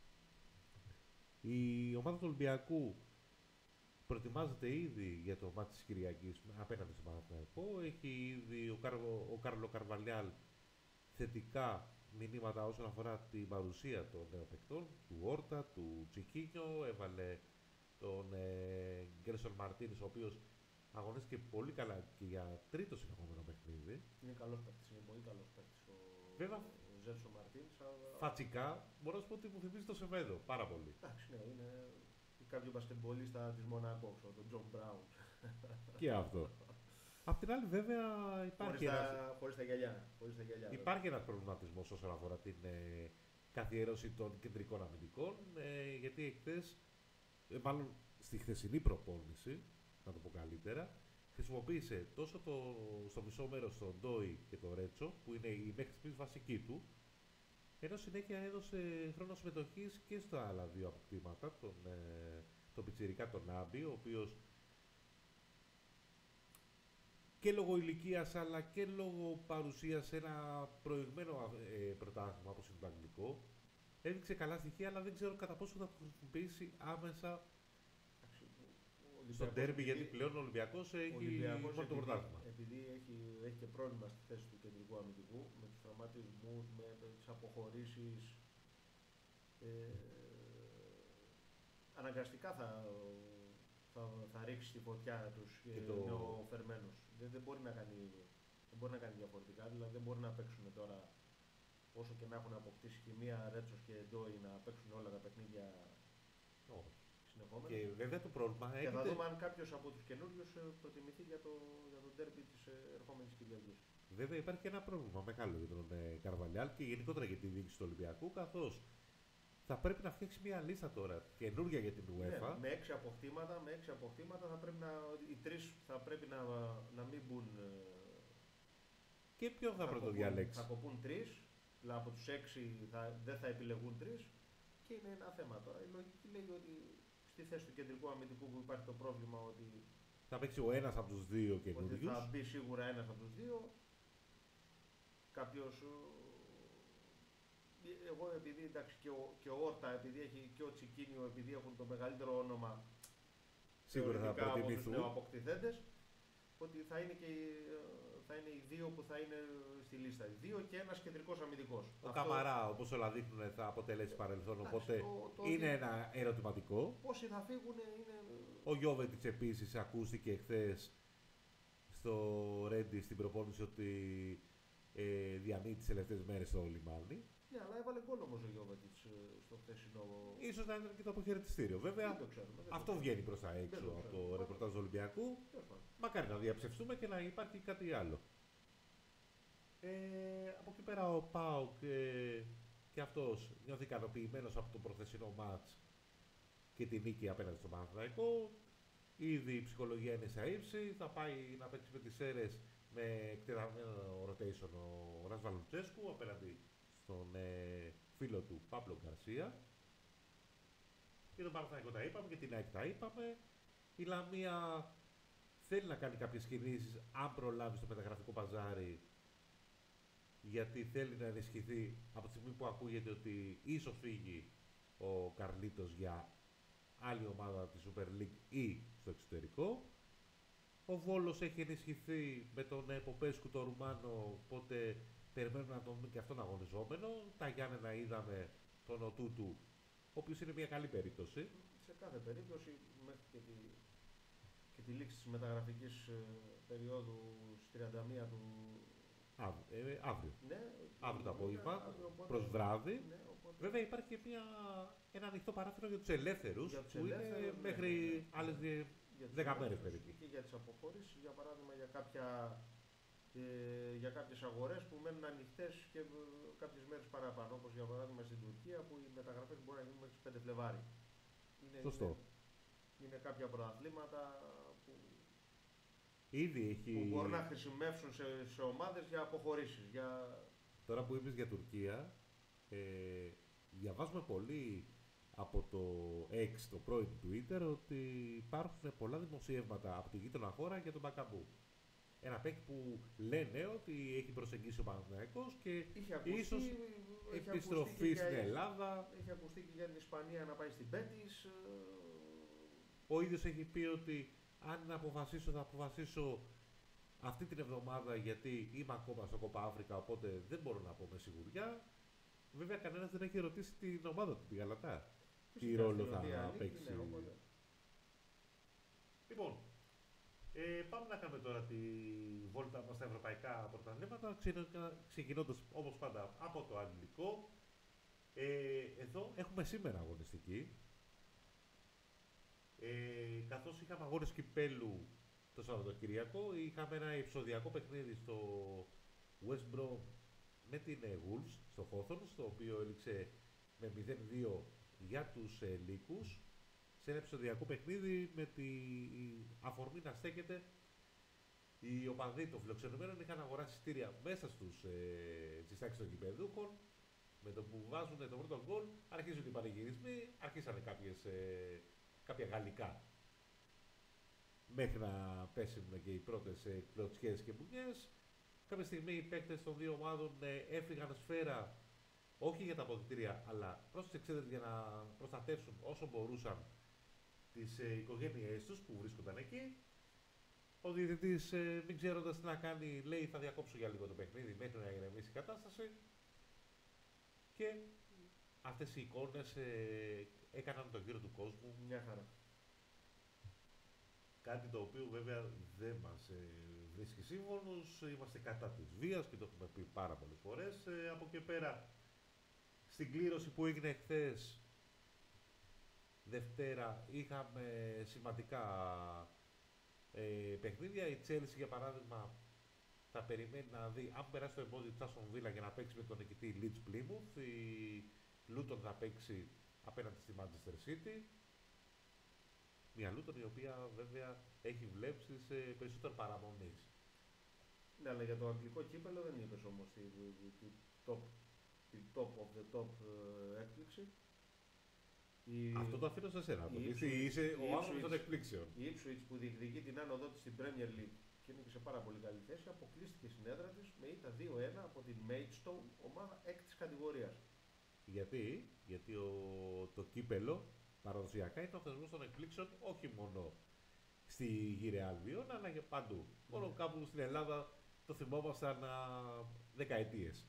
η ομάδα του Ολυμπιακού προετοιμάζεται ήδη για το μάτι της Κυριακής απέναντι στον Παναθηναϊκό. Έχει ήδη ο Κάρλο Καρβαλιάλ θετικά μηνύματα όσον αφορά την παρουσία των νέων παικτών, του Όρτα, του Τσικίνιο. Έβαλε τον Γκέρσον Μαρτίνης, ο οποίος αγωνίστηκε πολύ καλά και για τρίτο συνεχόμενο παιχνίδι. Είναι καλός παίκτης, είναι πολύ καλός παίκτης Βέβαια, ο Γκέρσον Μαρτίνης. φατσικά μπορώ να σου πω ότι μου θυμίζει το Σεβέδο πάρα πολύ. Εντάξει, ναι, είναι κάποιο μπασκετμπολίστα της Μονακό, τον Τζον Μπράουν. Και αυτό. Απ' την άλλη, βέβαια, Χωρίς τα γυαλιά. Υπάρχει ένας προβληματισμός όσον αφορά την καθιέρωση των κεντρικών αμυντικών, γιατί εχθές, μάλλον στη χθεσινή προπόνηση, να το πω καλύτερα, χρησιμοποίησε τόσο στο μισό μέρος τον Ντόι και τον Ρέτσο, που είναι η μέχρι στιγμής βασική του, ενώ συνέχεια έδωσε χρόνο συμμετοχής και στα άλλα δύο αποκτήματα, τον πιτσιρικά τον Άμπι, ο οποίος και λόγω ηλικίας αλλά και λόγω παρουσίας σε ένα προηγμένο πρωτάθλημα όπως είναι το αγγλικό, έδειξε καλά στοιχεία, αλλά δεν ξέρω κατά πόσο θα το χρησιμοποιήσει άμεσα στο ντέρμπι, γιατί πλέον ο Ολυμπιακός έχει μόνο το πρωτάθλημα. Επειδή έχει και πρόβλημα στη θέση του κεντρικού αμυντικού, με τους τραυματισμούς, με τις αποχωρήσεις, αναγκαστικά θα ρίξει τη φωτιά τους νεοφερμένους. Δεν μπορεί να κάνει διαφορετικά, δηλαδή δεν μπορεί να παίξουν τώρα, όσο και να έχουν αποκτήσει χημεία Ρέτσος και Ντόι, να παίξουν όλα τα παιχνίδια συνεχόμενα. Και βέβαια το πρόβλημα και θα δούμε αν κάποιος από τους καινούριους προτιμηθεί για το ντέρμπι της ερχόμενης Κυριακής. Βέβαια υπάρχει και ένα πρόβλημα μεγάλο για τον Καρβαλιάλ και γενικότερα για τη διοίκηση του Ολυμπιακού, καθώς θα πρέπει να φτιάξει μια λίστα τώρα καινούργια για την UEFA. Ναι, με 6 αποκτήματα θα πρέπει οι 3 θα πρέπει να μην μπουν. Και ποιον θα πρωτοδιαλέξει. Θα κοπούν 3, δηλαδή από τους 6 δεν θα επιλεγούν 3 και είναι ένα θέμα τώρα. Η λογική λέει ότι στη θέση του κεντρικού αμυντικού που υπάρχει το πρόβλημα ότι θα παίξει ο ένας από τους δύο καινούριους. Ότι θα μπει σίγουρα ένας από τους δύο. Κάποιος. Εγώ επειδή εντάξει και ο Όρτα, επειδή έχει και ο Τσικίνιο, επειδή έχουν το μεγαλύτερο όνομα σίγουρα θα από τους προτιμηθούν νεοαποκτηθέντες, ότι θα είναι οι δύο που θα είναι στη λίστα. Οι δύο και ένας κεντρικός αμυντικός. Ο Καμαρά, όπως όλα δείχνουν, θα αποτελέσει παρελθόν, οπότε είναι ένα ερωτηματικό. Πόσοι θα φύγουν είναι. Ο Γιώβετιτς επίσης ακούστηκε χθες στο Ρέντι στην προπόνηση ότι διανύει τις τελευταίες μέρες στο λιμάνι. Ναι, αλλά έβαλε γκολ όμως ο Γιώβετιτς στο χθεσινό. Ίσως να ήταν και το αποχαιρετιστήριο. Βέβαια, δεν το ξέρουμε, αυτό βγαίνει προς τα έξω από το ρεπορτάζ του Ολυμπιακού. Μακάρι να διαψευστούμε και να υπάρχει κάτι άλλο. Από εκεί πέρα ο ΠΑΟΚ και αυτός νιώθει ικανοποιημένος από το προχθεσινό μάτς και τη νίκη απέναντι στο Παναθηναϊκό. Ήδη η ψυχολογία είναι σε ύψη, θα πάει να παίξει με τις ΣΕΡΕΣ με εκτεταμένο rotation ο Ράσβαλ Λουτσέσκου απέναντι στον φίλο του Παύλο Γκαρσία. Και τον Παναθηναϊκό τα είπαμε και την ΑΕΚ τα είπαμε. Η Λαμία θέλει να κάνει κάποιες κινήσεις αν προλάβει στο μεταγραφικό παζάρι, γιατί θέλει να ενισχυθεί από τη στιγμή που ακούγεται ότι ίσως φύγει ο Καρλίτος για άλλη ομάδα της Super League ή στο εξωτερικό. Ο Βόλος έχει ενισχυθεί με τον Ποπέσκου, τον Ρουμάνο, οπότε περιμένουμε να τον δούμε και αυτόν αγωνιζόμενο. Τα Γιάννενα είδαμε τον Οτούτου, ο οποίος είναι μια καλή περίπτωση. Σε κάθε περίπτωση, μέχρι και τη λήξη της μεταγραφικής περίοδου στις 31 του... Αύριο. Ναι, αύριο το απόγευμα, προς βράδυ. Ναι, οπότε... Βέβαια υπάρχει και ένα ανοιχτό παράθυρο για τους ελεύθερους, που είναι μέχρι άλλες 10 μέρες περίπου. Και για τις αποχωρήσεις, για παράδειγμα για κάποια για κάποιες αγορές που μένουν ανοιχτές και κάποιες μέρες παραπάνω, όπως για παράδειγμα στην Τουρκία που οι μεταγραφές μπορεί να γίνουν μέχρι τις 5 Φλεβάρι. Σωστό. Είναι κάποια πρωταθλήματα Ήδη έχει... που μπορούν να χρησιμεύσουν σε ομάδες για αποχωρήσεις. Τώρα που είπες για Τουρκία, διαβάζουμε πολύ από το X, το πρώην Twitter, ότι υπάρχουν πολλά δημοσιεύματα από τη γείτονα χώρα για τον Μπακαμπού. Ένα παίκτη που λένε ότι έχει προσεγγίσει ο Παναθηναϊκός και ίσως επιστροφή στην Ελλάδα. Έχει ακουστεί και για την Ισπανία να πάει στην Πέτης. Ο ίδιος έχει πει ότι αν αποφασίσω, θα αποφασίσω αυτή την εβδομάδα, γιατί είμαι ακόμα στο Κόπα Αφρικα, οπότε δεν μπορώ να πω με σιγουριά. Βέβαια, κανένας δεν έχει ρωτήσει την ομάδα του, τη Γαλατά, τι ρόλο θα παίξει. Λοιπόν, πάμε να κάνουμε τώρα τη βόλτα μας στα ευρωπαϊκά πρωταθλήματα, ξεκινώντας όπως πάντα από το αγγλικό. Εδώ έχουμε σήμερα αγωνιστική. Καθώς είχαμε αγώνες κυπέλου το Σαββατοκυριακό, είχαμε ένα επεισοδιακό παιχνίδι στο West Brom με την Wolves στο Hawthorns, το οποίο έληξε με 0-2 για τους Λύκους, σε ένα επεισοδιακό παιχνίδι με τη αφορμή να στέκεται οι οπαδοί των φιλοξενουμένων είχαν αγοράσει εισιτήρια μέσα στις τάξεις των κυπεδούχων. Με το που βάζουν το πρώτο γκολ αρχίζουν οι πανηγυρισμοί, αρχίσανε κάποια γαλλικά μέχρι να πέσουν και οι πρώτες κλωτσιές και μπουνιές. Κάποια στιγμή οι παίκτες των δύο ομάδων έφυγαν σφαίρα, όχι για τα αποδυτήρια, αλλά προς τις εξέδρες για να προστατεύσουν όσο μπορούσαν τις οικογένειές τους που βρίσκονταν εκεί. Ο διαιτητής, μην ξέροντας τι να κάνει, λέει θα διακόψω για λίγο το παιχνίδι μέχρι να ηρεμήσει η κατάσταση. Και αυτές οι εικόνες έκαναν τον γύρο του κόσμου. Μια χαρά. Κάτι το οποίο βέβαια δεν μας βρίσκει σύμφωνος. Είμαστε κατά της βίας και το έχουμε πει πάρα πολλές φορές. Από εκεί πέρα, στην κλήρωση που έγινε χθες, Δευτέρα, είχαμε σημαντικά παιχνίδια. Η Chelsea, για παράδειγμα, θα περιμένει να δει αν περάσει το εμπόδιο της Aston Villa για να παίξει με τον νικητή Leeds Plymouth. Η Luton θα παίξει απέναντι στη Manchester City. Μια Luton η οποία βέβαια έχει βλέψεις περισσότερο παραμονής. Ναι, αλλά για το αγγλικό κύπελλο δεν είπες όμως τη top of the top έκπληξη. Αυτό το αφήνω σε σένα. Είσαι ο άνθρωπος των εκπλήξεων. Η Ipswich που διεκδικεί την άνοδό της στην Premier League και είναι και σε πάρα πολύ καλή θέση, αποκλείστηκε στην έδρα της με ήττα 2-1 από την Maidstone, ομάδα 6ης κατηγορίας. Γιατί το κύπελλο παραδοσιακά ήταν ο θεσμός των εκπλήξεων όχι μόνο στη γύρια Αλβιών, αλλά και παντού. Μόνο κάπου στην Ελλάδα το θυμόμασταν δεκαετίες.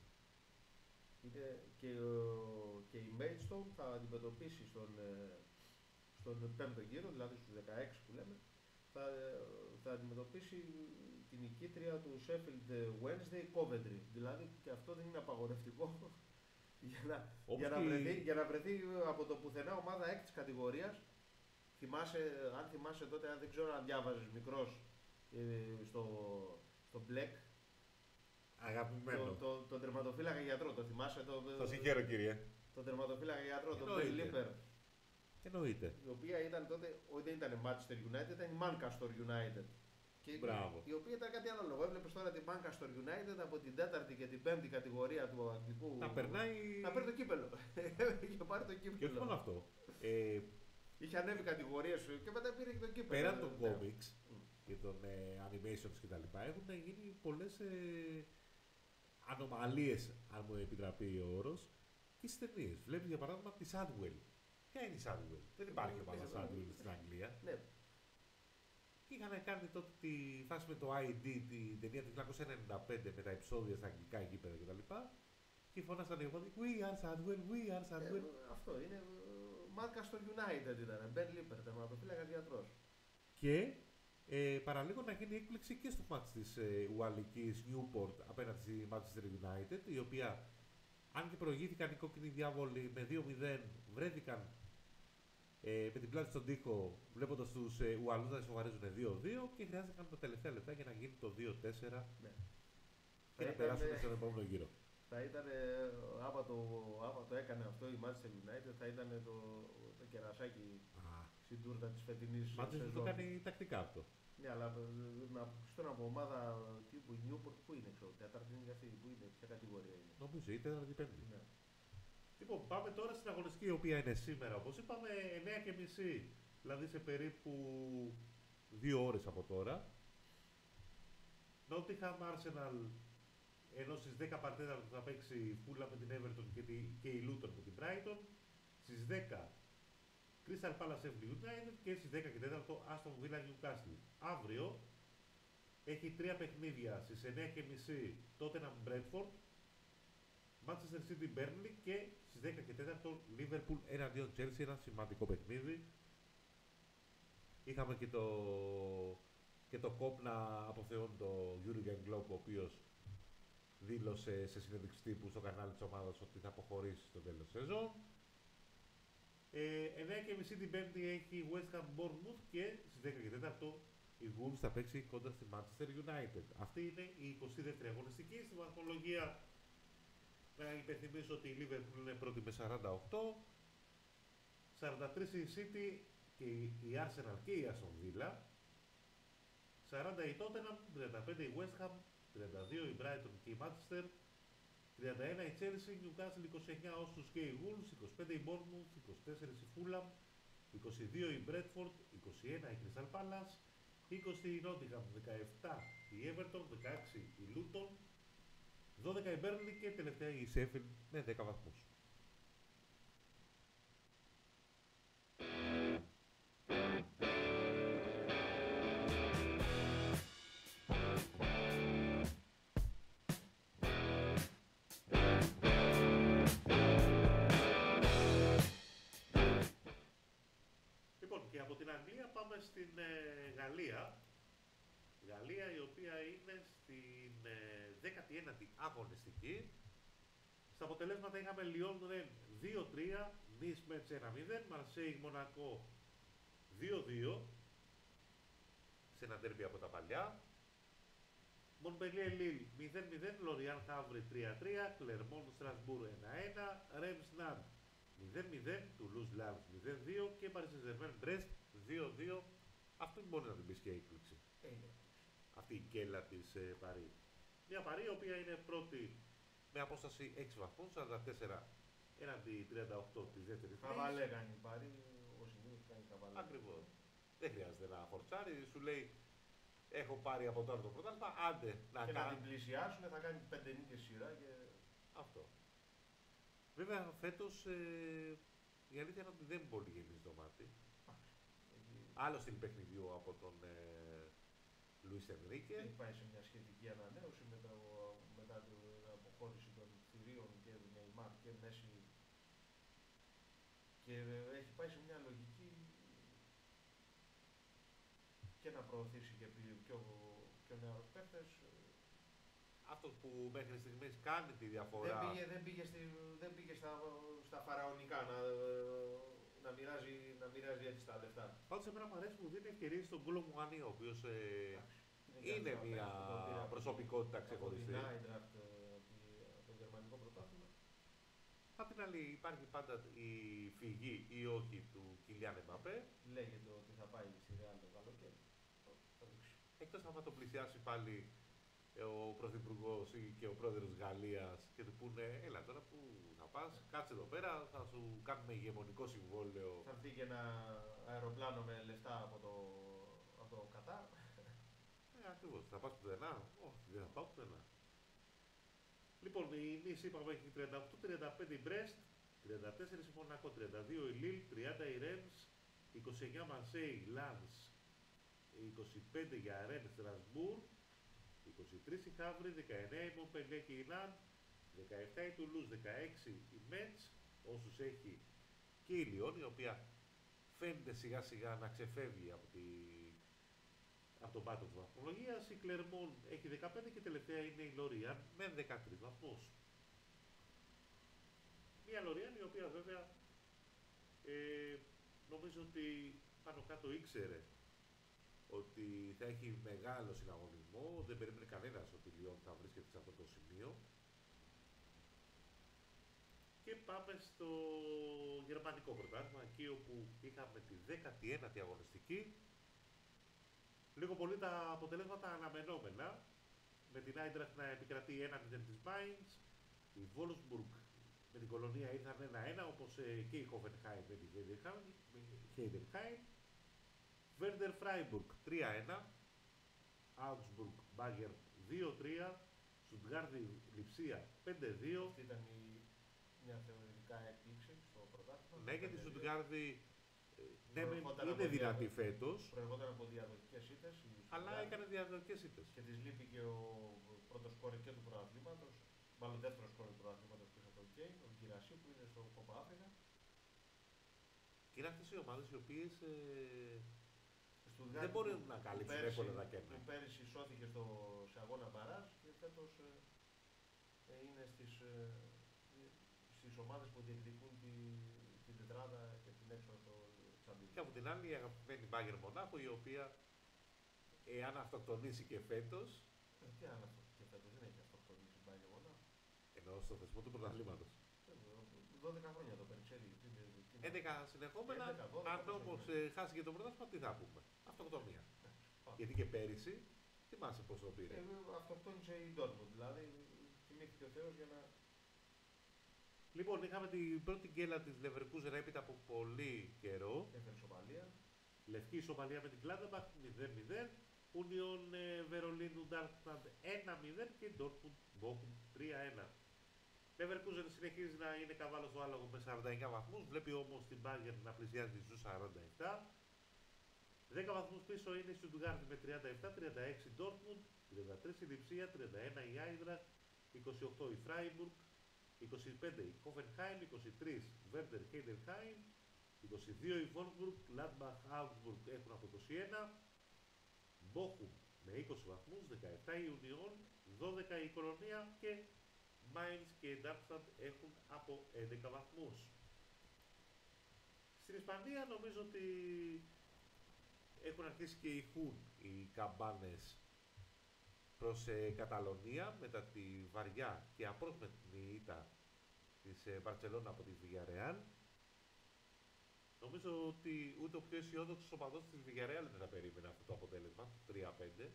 Και η Maidstone θα αντιμετωπίσει στον 5ο γύρο, δηλαδή στους 16 που λέμε, θα αντιμετωπίσει την νικήτρια του Sheffield Wednesday Coventry. Δηλαδή και αυτό δεν είναι απαγορευτικό για να βρεθεί από το πουθενά ομάδα 6ης κατηγορίας. Αν θυμάσαι τότε, αν δεν ξέρω αν διάβαζες μικρός στο Black, αγαπημένο. Τον τερματοφύλακα γιατρό, το θυμάσαι? Το συγχαίρω, κύριε. Τον τερματοφύλακα γιατρό, τον Ben Lipper. Εννοείται. Η οποία ήταν τότε, όχι δεν ήταν Manchester United, ήταν η Manchester United. Η οποία ήταν κάτι άλλο. Έβλεπε τώρα τη Manchester United από την 4η και την 5η κατηγορία του αγγλικού. Να περνάει. Να παίρνει το κύπελλο. Είχε πάρει το κύπελλο. Και όχι μόνο αυτό. Είχε ανέβει κατηγορίες και μετά πήρε και το κύπελλο. Πέραν των comics και των animations κτλ. Έχουν γίνει πολλές ανομαλίες, αν μου επιτραπεί ο όρος, και στις ταινίες. Βλέπεις για παράδειγμα τη Sadwell. Ποια είναι η Sadwell? Δεν υπάρχει ομάδα Sadwell στην Αγγλία. Ναι. Και είχαν κάνει τότε τη φάση με το ID, την ταινία του 1995 με τα επεισόδια στα αγγλικά γήπεδα κτλ. Και φώνασαν οι ομάδες We are Sadwell, we are Sadwell. Αυτό είναι. Manchester United ήταν. Ben Lipper, τερματοφύλακας γιατρός. Και παραλίγο να γίνει έκπληξη και στο μάτς της Ουαλικής Newport απέναντι στη Manchester United, η οποία, αν και προηγήθηκαν οι κόκκινοι διάβολοι με 2-0, βρέθηκαν με την πλάτη στον τοίχο, βλέποντας τους Ουαλούς να ισοφαρίζουν 2-2 και χρειάστηκαν τα τελευταία λεπτά για να γίνει το 2-4. Ναι. και να περάσουν στον επόμενο γύρο. Θα ήταν, άμα το έκανε αυτό η Manchester United, θα ήταν το κερασάκι στην τούρτα της φετινής σεζόν. Το κάνει τακτικά αυτό. Ναι, αλλά στον από ομάδα τύπου Newport, πού είναι, ξέρω, τέταρτη είναι αυτή, πού είναι, ποια κατηγορία είναι. Νομίζω η τέταρτη ή πέμπτη. Ναι. Λοιπόν, πάμε τώρα στην αγωνιστική, η οποία είναι σήμερα, όπως είπαμε, 9:30, δηλαδή σε περίπου 2 ώρες από τώρα. Nottingham Arsenal, ενώ στις 10 παρτέτα θα παίξει η Fulham με την Everton και η Luton με την Brighton. Στις 10 Crystal Palace Sheffield United και στις 10 και 4 Aston Villa Newcastle. Αύριο έχει 3 παιχνίδια στις 9:30 Tottenham Brentford, Manchester City Burnley και στις 10 και 4 Liverpool εναντίον Chelsea, ένα σημαντικό παιχνίδι. Είχαμε και το κόπ να αποθεώνει το Jurgen Klopp, ο οποίος δήλωσε σε συνέντευξη τύπου στο κανάλι της ομάδας ότι θα αποχωρήσει στο τέλος της σεζόν. 9:30 την Πέμπτη έχει West Ham Bournemouth και στις 10 και 4 η Wolves θα παίξει κόντρα στη Manchester United. Αυτή είναι η 22η αγωνιστική. Στη βαθμολογία να υπενθυμίσω ότι η Liverpool είναι πρώτη με 48, 43 η City και η Arsenal και η Aston Villa, 40 η Tottenham, 35 η West Ham, 32 η Brighton και η Manchester, 31 η Chelsea, Newcastle 29 όσους και η Wolves, 25 η Bournemouth, 24 η Fulham, 22 η Bradford, 21 η Crystal Palace, 20 η Nottingham, 17 η Everton, 16 η Luton, 12 η Burnley και τελευταία η Sheffield με 10 βαθμούς. Και από την Αγγλία πάμε στην Γαλλία. Γαλλία η οποία είναι στην 19η αγωνιστική. Στα αποτελέσματα είχαμε Lyon Rennes 2-3, Nice Metz 1-0, Marseille Monaco 2-2 σε ένα ντέρμπι από τα παλιά. Montpellier Lille 0-0, Lorient Havre 3-3, Clermont Strasbourg 1-1, Reims Nantes 0-0, Toulouse Lens 0-2 και Paris Saint-Germain Brest 2-2. Αυτό μπορεί να την πεις και έκπληξη. Αυτή η κέλα της Παρί. Μια Παρί η οποία είναι πρώτη με απόσταση 6 βαθμούς, 44 έναντι 38 της δεύτερης θέσης. Χαβαλέ κάνει η Παρί, όπως συνήθως κάνει χαβαλέ. Ακριβώς. Δεν χρειάζεται να φορτσάρει, σου λέει έχω πάρει από τώρα το πρωτάθλημα, άντε να και να την πλησιάσουν, θα κάνει 5 νίκες σειρά και... Αυτό. Βέβαια φέτος η αλήθεια είναι ότι δεν πολύ γεμίζει το μάτι. Άλλο στυλ παιχνιδιού από τον Λουίς Ενρίκε. Έχει πάει σε μια σχετική ανανέωση μετά την αποχώρηση των θηρίων και Νεϊμάρ και Μέση και έχει πάει σε μια λογική και να προωθήσει και πιο νέους παίχτες. Αυτός που μέχρι στιγμής κάνει τη διαφορά. Δεν πήγε στα φαραωνικά να μοιράζει έτσι τα λεφτά. Πάντως εμένα μου αρέσει που δίνει ευκαιρίες στον Γκολο Μουανί, ο οποίος είναι μια προσωπικότητα ξεχωριστή. Από το γερμανικό πρωτάθλημα. Απ' την άλλη υπάρχει πάντα η φυγή ή όχι του Κιλιάν Εμπαπέ. Λέγεται ότι θα πάει στη Real το καλοκαίρι. Εκτός άμα το πλησιάσει πάλι ο Πρωθυπουργός και ο Πρόεδρος της Γαλλίας και του πούνε έλα τώρα που θα πας, κάτσε εδώ πέρα, θα σου κάνουμε ηγεμονικό συμβόλαιο. Θα έρθει και ένα αεροπλάνο με λεφτά από το Κατάρ. Ακριβώς. Θα πας πουθενά? Όχι, δεν θα πάω πουθενά. Λοιπόν, η Nice είπαμε έχει 38-35 η Brest, 34 η Μονακό, 32 η Lille, 30 η Reims, 29 Marseille, Lens, 25 για Rennes, Strasbourg, 23 η Havre, 19 η Montpellier και η Nantes, 17 η Toulouse, 16 η Metz, όσους έχει και η Lyon, η οποία φαίνεται σιγά σιγά να ξεφεύγει από τον πάτο της βαθμολογίας. Η Clermont έχει 15 και τελευταία είναι η Lorient με 13 βαθμούς. Μια Lorient η οποία βέβαια νομίζω ότι πάνω κάτω ήξερε ότι θα έχει μεγάλο συναγωνισμό. Δεν περίμενε κανένας ότι η Λιόν θα βρίσκεται σε αυτό το σημείο. Και πάμε στο γερμανικό πρωτάθλημα, εκεί όπου είχαμε τη 19η αγωνιστική. Λίγο πολύ τα αποτελέσματα αναμενόμενα, με την Άιντραχτ να επικρατεί 1-0 της Mainz, η Wolfsburg με την Κολονία ήρθαν 1-1, όπως και η Hoffenheim με τη Heidenheim, Werder Freiburg 3-1, Augsburg Bayern 2-3, Stuttgart Λειψία 5-2. Αυτή ήταν μια θεωρητικά έκπληξη στο πρωτάθλημα. Ναι, γιατί η Stuttgart είναι δυνατή φέτος. Προερχόταν από διαδοτικές ήττες. Αλλά έκανε διαδοτικές ήττες. Και της λείπει και ο πρώτος σκόρερ και του πρωταθλήματος. Μάλλον δεύτερος σκόρερ του πρωταθλήματος πίσω από τον Κέιν, ο Γκυρασί που είναι στο Κόπα Αφρικα. Και είναι αυτές οι ομάδες οι οποίες δεν μπορούν να καλύψουν εύκολα τα κέρδη. Πέρυσι σώθηκε σε αγώνα μπαράζ και φέτος είναι στις ομάδες που διεκδικούν την τετράδα και την έξοδο στο Champions. Και από την άλλη η αγαπημένη Bayern Μονάχο, η οποία εάν αυτοκτονήσει και φέτος. Τι αν και φέτος δεν έχει αυτοκτονήσει η Bayern Μονάχο. Ενώ στο θεσμό του πρωταθλήματος. 12 χρόνια το Περτσέλι. 11 συνεχόμενα. 11, 12, αν όμως χάσει και το πρωτάθλημα, τι θα πούμε. Αυτοκτονία. Γιατί και πέρυσι, θυμάσαι πώς το πήρε. Αυτοκτόνησε η Dortmund, δηλαδή θυμήθηκε ο Θεός για να. Λοιπόν, είχαμε την πρώτη γκέλα της Leverkusen έπειτα από πολύ καιρό. Έφερε ισοπαλία. Λευκή ισοπαλία με την Gladbach 0-0. Union Βερολίνου Darmstadt 1-0 και Dortmund Bochum 3-1. Leverkusen συνεχίζει να είναι καβάλος στο άλογο με 49 βαθμούς. Βλέπει όμως την Bayern να πλησιάζει στους 47. 10 βαθμούς πίσω είναι η Stuttgart με 37, 36 Dortmund, 33 η Λειψία, 31 η Eintracht, 28 η Freiburg, 25 η Hoffenheim, 23 Werder Heidenheim, 22 η Wolfsburg, Gladbach, Augsburg έχουν από 21, Bochum με 20 βαθμούς, 17 η Union, 12 η Κολονία και Mainz και η Darmstadt έχουν από 11 βαθμούς. Στην Ισπανία νομίζω ότι έχουν αρχίσει και ηχούν οι καμπάνες προς Καταλωνία μετά τη βαριά και απρόσμενη ήττα της Μπαρτσελώνα από τη Villarreal. Νομίζω ότι ούτε ο πιο αισιόδοξος οπαδός της Villarreal δεν θα περίμενε αυτό το αποτέλεσμα, 3-5.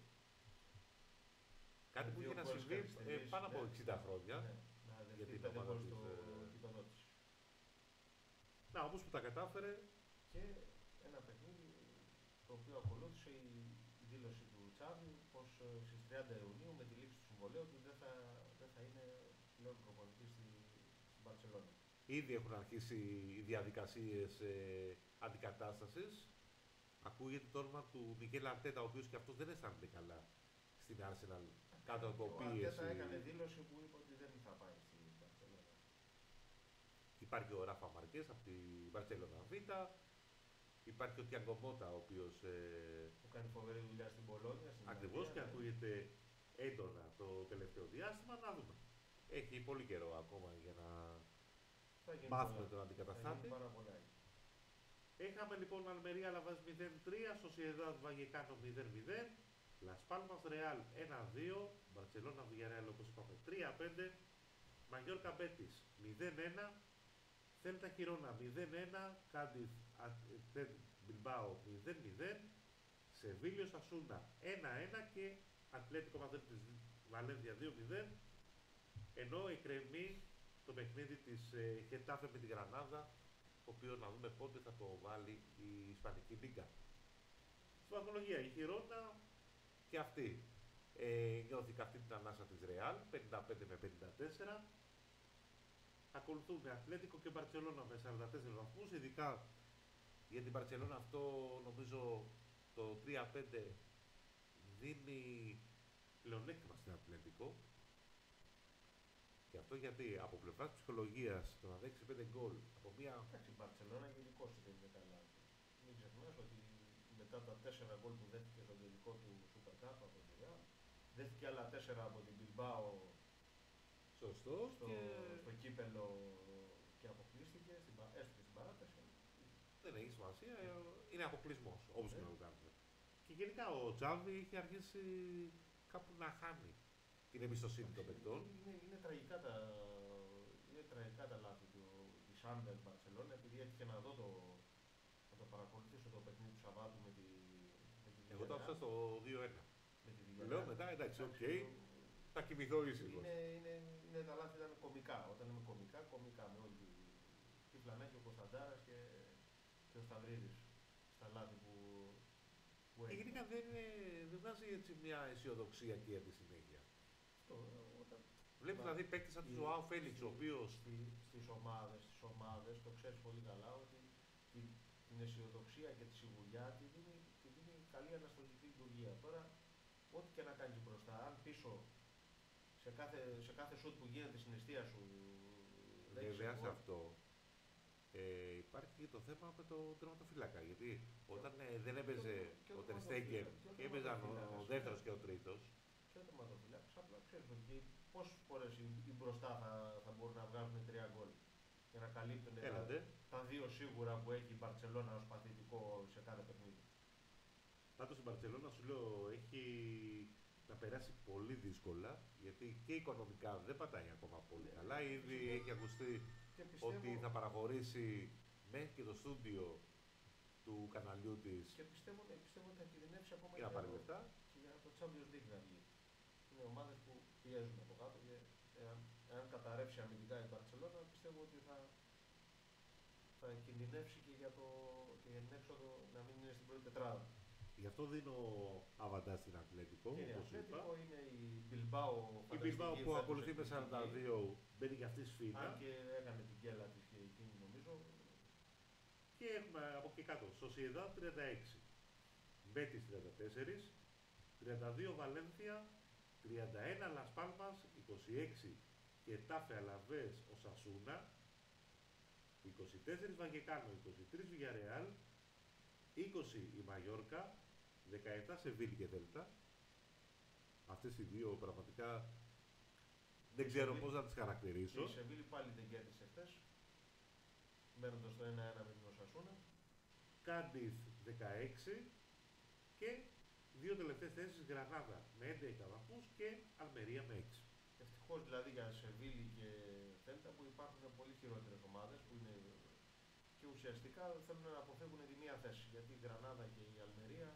Κάτι που είχε να συμβεί πάνω από 60 χρόνια για την ομάδα της. Να, όμως που τα κατάφερε. Και ένα παιχνίδι το οποίο ακολούθησε η δήλωση του Τσάβη πως στις 30 Ιουνίου με τη λήξη του συμβολέου του δεν θα είναι πλέον προπονητής στην Μπαρτσελόνα. Ήδη έχουν αρχίσει οι διαδικασίες αντικατάστασης. Ακούγεται το όνομα του Μικέλ Αρτέτα, ο οποίος και αυτός δεν αισθάνεται καλά στην Arsenal κάτω από πίεση. Ο Αρτέτα έκανε δήλωση που είπε ότι δεν θα πάει στην Μπαρτσελόνα. Υπάρχει ο Ράφα Μαρκές από την Μπαρτσελόνα Β. Υπάρχει ο Τιάγκο Μότα, ο οποίος που κάνει φοβερή δουλειά στην Πολόνια. Ακριβώς και ακούγεται έντονα το τελευταίο διάστημα. Να δούμε. Έχει πολύ καιρό ακόμα για να μάθουμε τον αντικαταστάτη. Έχαμε λοιπόν Αλμερία Λαβάζ 0-3, Σοσιεδάδ Βαγεκάνο 0-0, Λας Πάλμας Ρεάλ 1-2, Μπαρτσελώνα Villarreal όπως είπαμε 3-5, Μαγιόρκα Μπέτις 0-1, Θέλτα Χιρόνα 0-1, Κάντιθ Μπιλμπάο 0-0, Σεβίλιο Ασούνα 1-1 και Ατλέτικο Μαδρίτης Βαλένθια 2-0, ενώ εκκρεμεί το παιχνίδι της Χετάφε με τη Γρανάδα, το οποίο να δούμε πότε θα το βάλει η Ισπανική Λίγκα. Στη βαθμολογία η Χιρόνα και αυτή νιώθει αυτή την ανάσα της Ρεάλ, 55 με 54. Ακολουθούν Ατλέτικο και Μπαρτσελώνα με 44 βαθμούς, ειδικά για την Μπαρτσελώνα αυτό νομίζω το 3-5 δίνει πλεονέκτημα στην Ατλέτικο. Και αυτό γιατί από πλευράς ψυχολογίας το να δέξει 5 γκολ από μια. Εντάξει, η Μπαρτσελώνα γενικώς δεν είναι καλά. Μην ξεχνάς ότι μετά τα 4 γκολ που δέχτηκε στο τελικό του Super Cup από τη Real, δέχτηκε άλλα 4 από την Bilbao. Σωστό. Στο κύπελο και αποκλείστηκε, έστω και στην παράταση. Δεν έχει σημασία, είναι αποκλεισμός όπως και να το κάνουμε. Και γενικά ο Τζάβι έχει αρχίσει κάπου να χάνει την εμπιστοσύνη των παικτών. Είναι τραγικά τα λάθη της Άντερ Μπαρσελόνα, επειδή έτυχε να το παρακολουθήσω το παιχνίδι του Σαββάτου με τη Εγώ το άφησα στο 2-1. με τη Λέω μετά, εντάξει, οκ, θα κοιμηθώ ήσυχος. Είναι τα λάθη, ήταν κωμικά. Όταν είμαι κωμικά με όλη τη Φλανάκη, ο Κωνσταντάρας και ο Σταυρίδης στα λάθη που Και έχει. γενικά δεν βάζει έτσι μια αισιοδοξία και για τη συνέχεια. Βλέπεις δηλαδή παίκτης σαν τον Ζωάο Φέλιξ, ο οποίος. Στις ομάδες, το ξέρεις πολύ καλά, ότι την αισιοδοξία και τη σιγουριά τη δίνει καλή αναστολική λειτουργία. Τώρα, ό,τι και να κάνεις μπροστά, αν πίσω σε κάθε σουτ που γίνεται στην αιστεία σου. Βέβαια σε αυτό υπάρχει και το θέμα με τον τερματοφύλακα. Γιατί όταν δεν έπαιζε ο Τερ Στέγκεν και έπαιζαν ο δεύτερος και ο τρίτος. Και ο τερματοφύλακας, απλά ξέρεις ότι πόσες φορές οι μπροστά θα μπορούν να βγάλουν 3 γκολ για να καλύπτουν τα 2 σίγουρα που έχει η Μπαρτσελόνα ως παθητικό σε κάθε παιχνίδι. Πάντως η Μπαρτσελόνα, σου λέω, έχει να περάσει πολύ δύσκολα, γιατί και οικονομικά δεν πατάει ακόμα πολύ καλά. Ήδη έχει ακουστεί ότι θα παραχωρήσει μέχρι και το στούντιο του καναλιού της και πιστεύω ότι θα κινδυνεύσει ακόμα για να πάρει λεφτά. Και για το Champions League να βγει. Είναι ομάδες που πιέζουν από κάτω και εάν καταρρεύσει αμυντικά η Μπαρτσελόνα, πιστεύω ότι θα κινδυνεύσει και για την έξοδο να μην είναι στην πρώτη τετράδα. Γι' αυτό δίνω αβαντά στην Ατλέτικο, όπως είπα. Είναι η Μπιλμπάο. Η Μπιλμπάο που ακολουθεί με 42 μπαίνει και αυτή σφίνα. Αν και έκανε την γκέλα της και εκείνη νομίζω. Και έχουμε από εκεί κάτω Σοσιεδάδ 36, Μπέτις 34, 32 Βαλένθια, 31 Λας Πάλμας, 26 και Τάφε Αλαβές Οσασούνα, 24 Βαγεκάνο, 23 Βιγιαρεάλ, 20 η Μαγιόρκα, 17 Σεβίλη και Δέλτα. Αυτές οι δύο πραγματικά δεν ξέρω πώς να τις χαρακτηρίσω. Η Σεβίλη πάλι δεν κέρδισε χθες, μένοντας το 1-1 με την Οσασούνα. Κάντιθ 16 και δύο τελευταίες θέσεις Γρανάδα με 11 βαθμούς και Αλμερία με 6. Ευτυχώς δηλαδή για Σεβίλη και Δέλτα που υπάρχουν πολύ χειρότερες ομάδες που είναι και ουσιαστικά θέλουν να αποφεύγουν τη μία θέση, γιατί η Γρανάδα και η Αλμερία.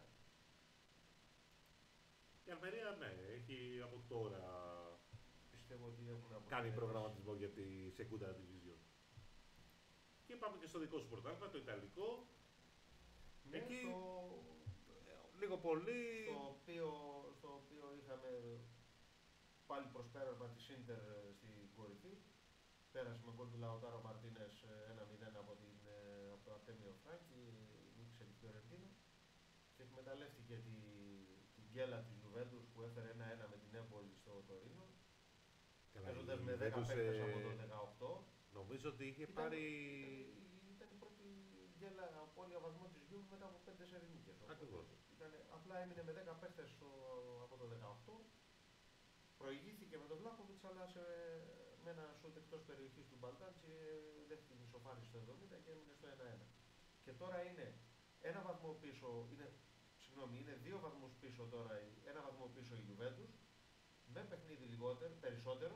Η Αλμερία ναι, έχει από τώρα πιστεύω ότι έχουν κάνει προγραμματισμό για τη Segunda Division. Και πάμε και στο δικό σου πρωτάθλημα, το Ιταλικό. Ναι, εκεί λίγο πολύ. Στο οποίο είχαμε πάλι προσπέρασμα της Ίντερ στην κορυφή. Πέρασε με γκολ του Λαουτάρο Μαρτίνες 1-0 από το Αρτέμιο Φράγκη, νίκησε τη Φιωρεντίνα και εκμεταλλεύτηκε την γκέλα της Γιουβέντους που έφερε 1-1 με την Έμπολη στο Τωρίνο. Παίζοντας με 10 παίκτες από το 18. Νομίζω ότι είχε πάρει. Ήταν η πρώτη γκέλα απώλεια βαθμών της Γιουβ μετά από 5-4 νίκες. Ακριβώς. Απλά έμεινε με 10 παίκτες από το 18. Προηγήθηκε με τον Βλάχοβιτς, αλλά με ένα σούτ εκτός περιοχής του Μπαλτάντσι δέχτηκε την ισοφάριση στο 70 και έμεινε στο 1-1. Και τώρα είναι ένα βαθμό πίσω, είναι 2 βαθμούς πίσω τώρα, ένα βαθμό πίσω η Juventus, με παιχνίδι περισσότερο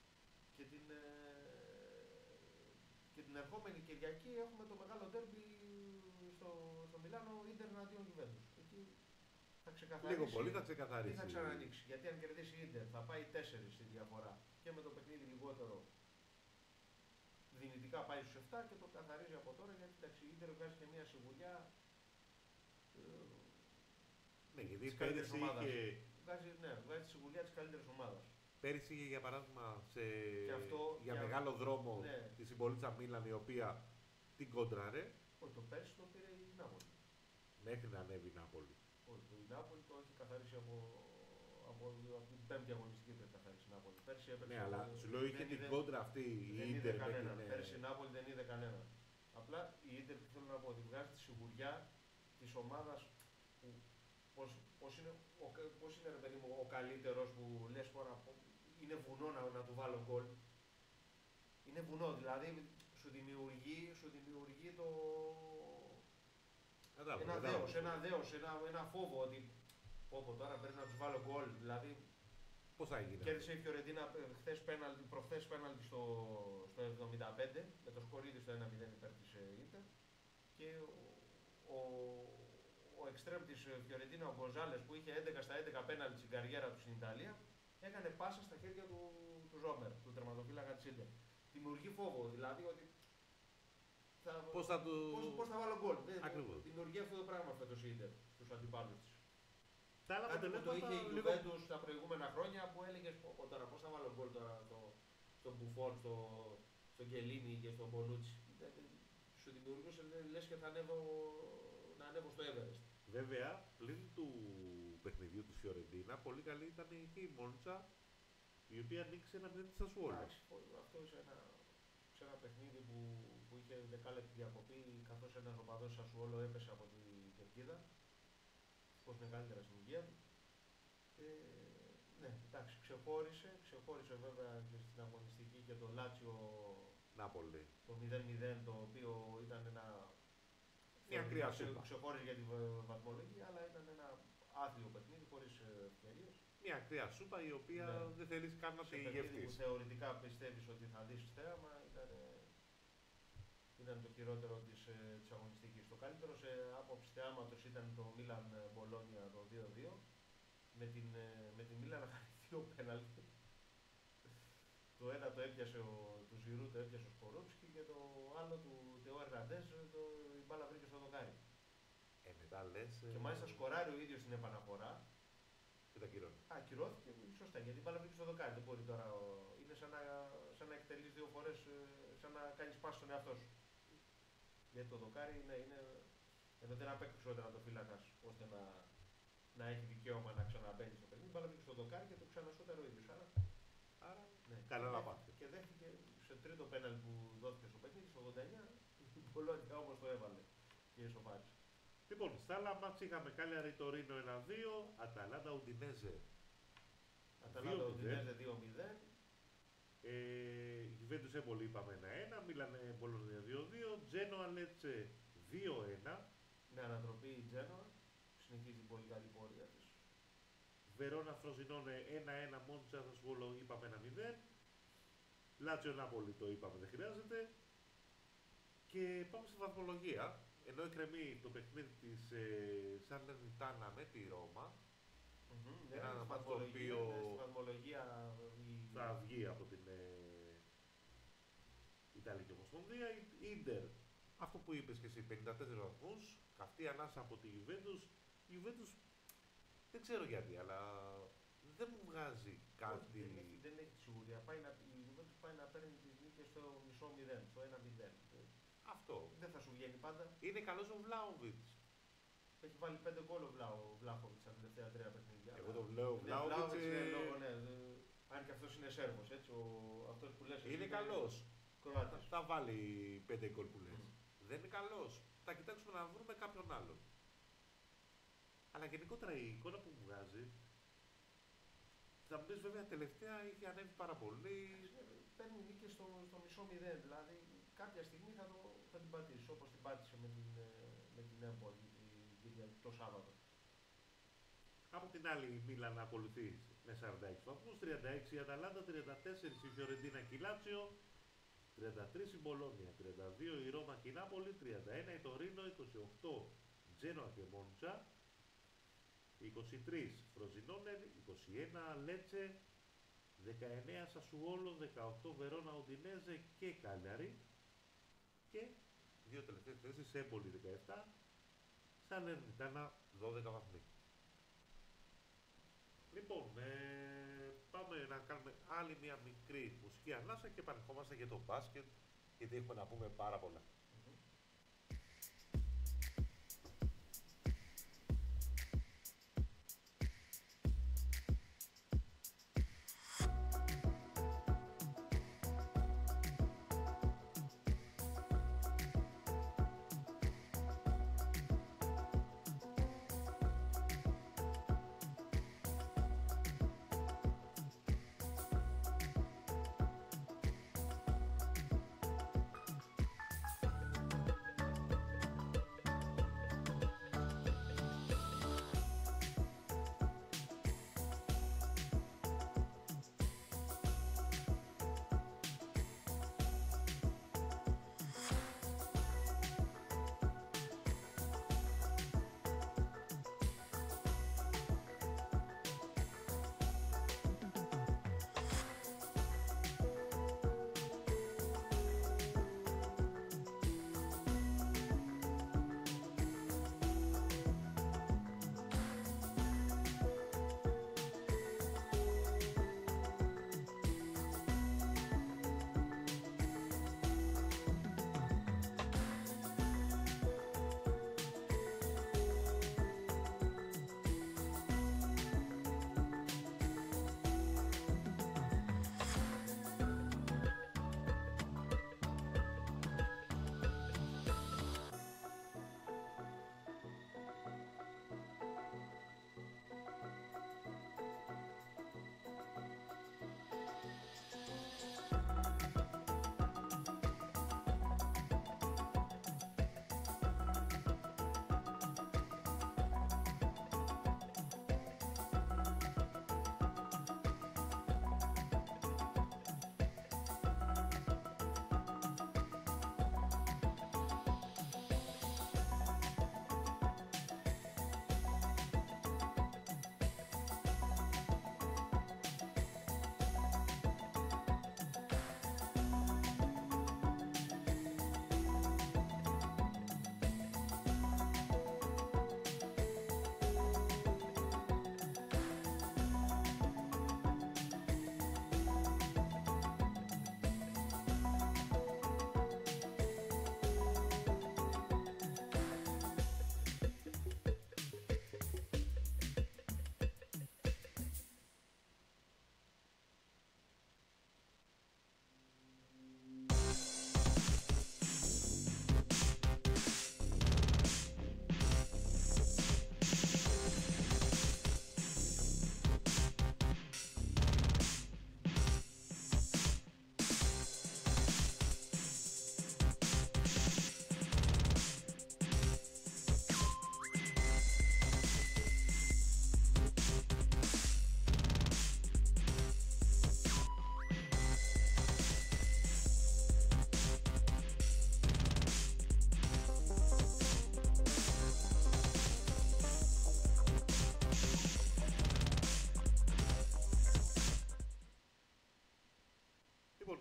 και την ερχόμενη Κυριακή έχουμε το μεγάλο ντέρμπι στο Μιλάνο, Ίντερ εναντίον Juventus. Εκεί θα ξεκαθαρίσει. Λίγο πολύ θα ξεκαθαρίσει. Θα ξανανοίξει. Γιατί αν κερδίσει η Ίντερ θα πάει 4 στη διαφορά και με το παιχνίδι λιγότερο δυνητικά πάει στους 7 και το καθαρίζει από τώρα, γιατί η Ίντερ βγάζει και μια σιγουριά. Ναι, γιατί πέρυσι είχε. Βγάζει τη σιγουριά της καλύτερης ομάδας. Πέρυσι είχε για παράδειγμα για για μεγάλο δρόμο ναι. τη συμπολίτσα Μίλαν, η οποία την κόντραρε. Όχι, το πέρσι το πήρε η Νάπολη. Μέχρι να ανέβει η Νάπολη. Όχι, η Νάπολη το έχει καθαρίσει από την πέμπτη αγωνιστική που έχει καθαρίσει η Νάπολη. Πέρσι έπαιξε. Ναι, αλλά σου λέω είχε την κόντρα αυτή η Ίντερ. Πέρσι η Νάπολη δεν είδε κανέναν. Απλά η Ίντερ, που θέλω να πω, ότι βγάζει τη σιγουριά της ομάδας που πώς είναι ρε παιδί μου ο καλύτερος που λες τώρα είναι βουνό να του βάλω γκολ. Είναι βουνό, δηλαδή σου δημιουργεί ένα δέος, ένα φόβο ότι όπου τώρα πρέπει να τους βάλω γκολ. Δηλαδή, πώς θα γίνει? κέρδισε η Φιωρεντίνα προχθές πέναλτι στο 75 με το σκορ ήδη στο 1-0 υπέρ της Ίντερ και ο εξτρέμ της Φιωρεντίνα, ο Γκονζάλες, που είχε 11 στα 11 πέναλτι στην καριέρα του στην Ιταλία, έκανε πάσα στα χέρια του Ζόμερ, του τερματοφύλακα της Ίντερ. Δημιουργεί φόβο, δηλαδή ότι πώς θα βάλω γκολ. Δημιουργεί αυτό το πράγμα φέτος η Ίντερ στους αντιπάλους της. Κάτι που το είχε η Juventus τα προηγούμενα χρόνια που έλεγες τώρα πώς θα βάλω γκολ τώρα στον Μπουφόν, στον Γκελίνι και στον Μπονούτσι. Σου δημιουργούσε λες και θα ανέβω στο Everest. Βέβαια, πλην του παιχνιδιού της Φιωρεντίνα, πολύ καλή ήταν και η Μόντσα, η οποία ανοίξει ένα 0 της Σασουόλο. Αυτό σε ένα παιχνίδι που είχε δεκάλεπτη διακοπή, καθώς ένας οπαδός Σασουόλο έπεσε από την κερκίδα, πως είναι καλύτερα στην υγεία του. Ναι, εντάξει, ξεχώρισε βέβαια και στην αγωνιστική και το Λάτσιο Νάπολη. Το 0-0, το οποίο ήταν μια κρύα σούπα. Ξεχώρισε για τη βαθμολογία, αλλά ήταν ένα άθλιο παιχνίδι χωρίς ευκαιρίες. Μια κρύα σούπα η οποία δεν θέλεις καν να τη γευτείς. Που θεωρητικά πιστεύεις ότι θα δεις θέαμα, ήταν το χειρότερο της αγωνιστικής. Το καλύτερο σε άποψη θεάματος ήταν το Μίλαν Μπολόνια το 2-2, με την Μίλαν να χάνει 2 πέναλτι. Το ένα το έπιασε του Ζιρού, το έπιασε ο Σκορόψκι, και το άλλο του Τεό Ερναντές, η μπάλα βρήκε στο δοκάρι. Μετά λες, και μάλιστα σκοράρει ο ίδιος την επαναφορά. Και τα κυρώνει. Ακυρώθηκε σωστά, γιατί η μπάλα βρήκε στο δοκάρι. Δεν μπορεί τώρα. Είναι σαν να εκτελείς 2 φορές, σαν να κάνεις πάση στον εαυτό σου. Γιατί το δοκάρι είναι ενώ δεν απέκτησε ο τερματοφύλακας ώστε να έχει δικαίωμα να ξαναμπαίνει στο παιχνίδι. Η μπάλα βρήκε στο δοκάρι και το ξανασώτερο ο ίδιος. Άρα ναι. Καλά να πάτε. Και δέχτηκε σε τρίτο πέναλ που δόθηκε στο παιχνίδι, στο 89, η Μπολόνια όμως το έβαλε και ισοφάρισε. Λοιπόν, στα άλλα μάτς είχαμε Κάλιαρη Τωρίνο 1-2, Αταλάντα Ουντινέζε 2-0. Γιουβέντους Έμπολη είπαμε 1-1, Μίλαν Μπολόνια 2-2, Τζένοα Λέτσε 2-1. Με ανατροπή η Τζένοα, συνεχίζει πολύ καλή πορεία της. Βερόνα Φροζινόνε 1-1, Μόντσα Σασουόλο είπαμε 1-0. Λάτσιο Νάπολη το είπαμε, δεν χρειάζεται. Και πάμε στη βαθμολογία. Ενώ εκκρεμεί το παιχνίδι της Σαλερνιτάνα με τη Ρώμα. Ένα μάτς το οποίο θα βγει από την Ιταλική Ομοσπονδία. Η Ίντερ, αυτό που είπες και εσύ, 54 βαθμούς, καυτή ανάσα από τη Juventus. Η Juventus δεν ξέρω γιατί, αλλά δεν μου βγάζει κάτι. Δεν έχει τη σιγουριά. Η Juventus πάει να παίρνει τις νίκες στο μισό 0, στο 1-0. Αυτό. Δεν θα σου βγαίνει πάντα. Είναι καλός ο Βλάοβιτς. Έχει βάλει 5 γκολ ο Βλάχοβιτς τα τελευταία 3 παιχνίδια. Εγώ το λέω Βλάοβιτς. Αν και αυτός είναι Σέρβος, έτσι. Αυτός που λες. Είναι καλός. Θα βάλει 5 γκολ που λες. Δεν είναι καλός. Θα κοιτάξουμε να βρούμε κάποιον άλλον. Αλλά γενικότερα η εικόνα που μου βγάζει, θα μου πεις βέβαια τελευταία είχε ανέβει πάρα πολύ. Παίρνει νίκες στο μισό 0, δηλαδή κάποια στιγμή θα την πατήσει, όπως την πάτησε με την Έμπολη το Σάββατο. Από την άλλη η Μίλαν ακολουθεί με 46 βαθμούς, 36 η Αταλάντα, 34 η Φιωρεντίνα και η Λάτσιο, 33 η Μπολόνια, 32 η Ρώμα και η Νάπολη, 31 η Τωρίνο, 28 Τζένοα και Μόντσα, 23 Φροζινόνε, 21 Λέτσε, 19 Σασουόλο, 18 Βερόνα Ουντινέζε και Κάλιαρη, και δύο τελευταίες θέσεις Έμπολη 17, Σαλερνιτάνα 12 βαθμοί. Λοιπόν, πάμε να κάνουμε άλλη μια μικρή μουσική ανάσα και επανερχόμαστε για το μπάσκετ, γιατί έχουμε να πούμε πάρα πολλά.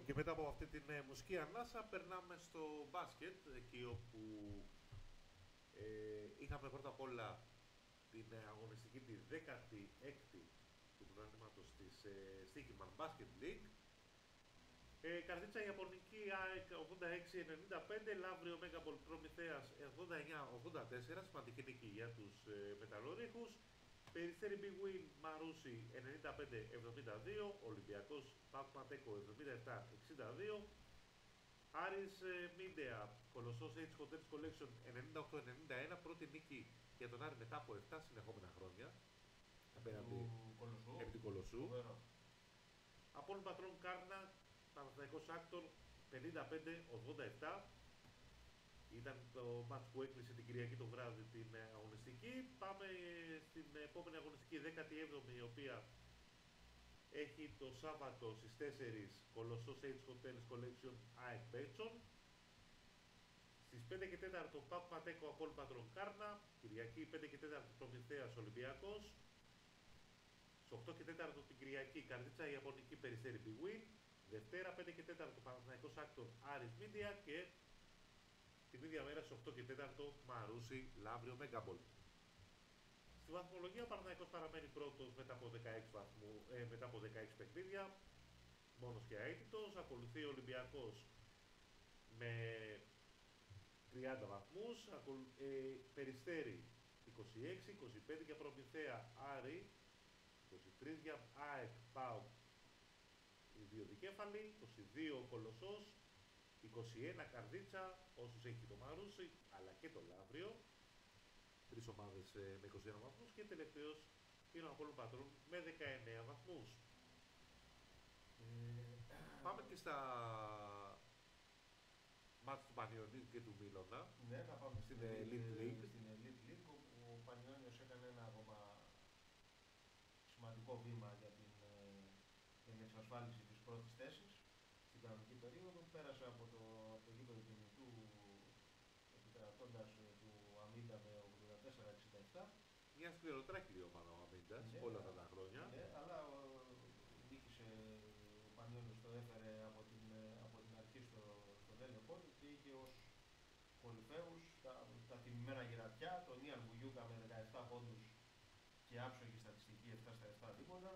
Και μετά από αυτή την μουσική ανάσα περνάμε στο μπάσκετ, εκεί όπου είχαμε πρώτα απ' όλα την αγωνιστική τη 16η του πρωταθλήματος της Stegeman Basket League. Καρδίτσα Ιαπωνική ΑΕΚ 86-95, Λαύριο Μέγαμπολ Προμηθέας 89-84, σημαντική νίκη για τους μεταλλορύχους. Περιστέρι Big Win Μαρούσι 95-72, Ολυμπιακός ΠΑΟΚ Ματέκο 77-62, Άρης Μίντεα Κολοσσός H Hotels Collection 98-91, πρώτη νίκη για τον Άρη μετά από 7 συνεχόμενα χρόνια απέναντι επί του Κολοσσού. Απόλλων Πατρών Κάρνα Παναθηναϊκός Άκτορ 55-87. Ήταν το μάτς που έκλεισε την Κυριακή το βράδυ την αγωνιστική. Πάμε στην επόμενη αγωνιστική, 17η, η οποία έχει το Σάββατο στις 4 Κολοσσός H Hotels Collection ΑΕΚ Μπέτσον. Στις 5 και 4 ΠΑΟΚ Ματέκο Απόλλων Πατρών Κάρνα. Κυριακή 5 και 4 Προμηθέας Ολυμπιακός. Στις 8 και 4 την Κυριακή Καρδίτσα Ιαπωνική Περιστέρι Big Win. Δευτέρα 5 και 4 Παναθηναϊκός Άκτορ Άρης Μίντια και την ίδια μέρα στις 8 και 4 Μαρούσι Λαύριο Μέγαμπολ. Στη βαθμολογία ο Παναθηναϊκός παραμένει πρώτος μετά από 16 παιχνίδια, μόνος και αίτητος. Ακολουθεί ο Ολυμπιακός με 30 βαθμούς, Περιστέρι 26, 25 για Προμηθέα Άρη, 23 για ΑΕΚ ΠΑΟΚ οι δύο δικέφαλοι, 22 Κολοσσός, 21 Καρδίτσα, όσους έχει το Μαρούσι, αλλά και το Λαύριο, τρεις ομάδες με 21 βαθμούς και τελευταίος είναι ο Απόλλων Πατρών με 19 βαθμούς. Πάμε και στα μάτς του Πανιωνίου και του Μίλωνα. Ναι, να πάμε στην Elite League. Στην Elite League, όπου ο Πανιώνιος έκανε ένα ακόμα σημαντικό βήμα για την εξασφάλιση της πρώτης θέσης στην κανονική περίοδο. Πέρασε από το γήπεδο του Νητού επικρατώντας του Αμίντα με 84-67. Μια σκληροτράχηλη ομάδα ο Αμίντας όλα αυτά τα χρόνια. Ναι, αλλά νίκησε ο Πανιώνιος, το έφερε από την αρχή στον έλεγχο και είχε ως κορυφαίους τα τιμημένα γυρατιά, τον Ιαν Βουγιούκα με 17 πόντους και άψογη στατιστική 7 στα 7 τίποτα.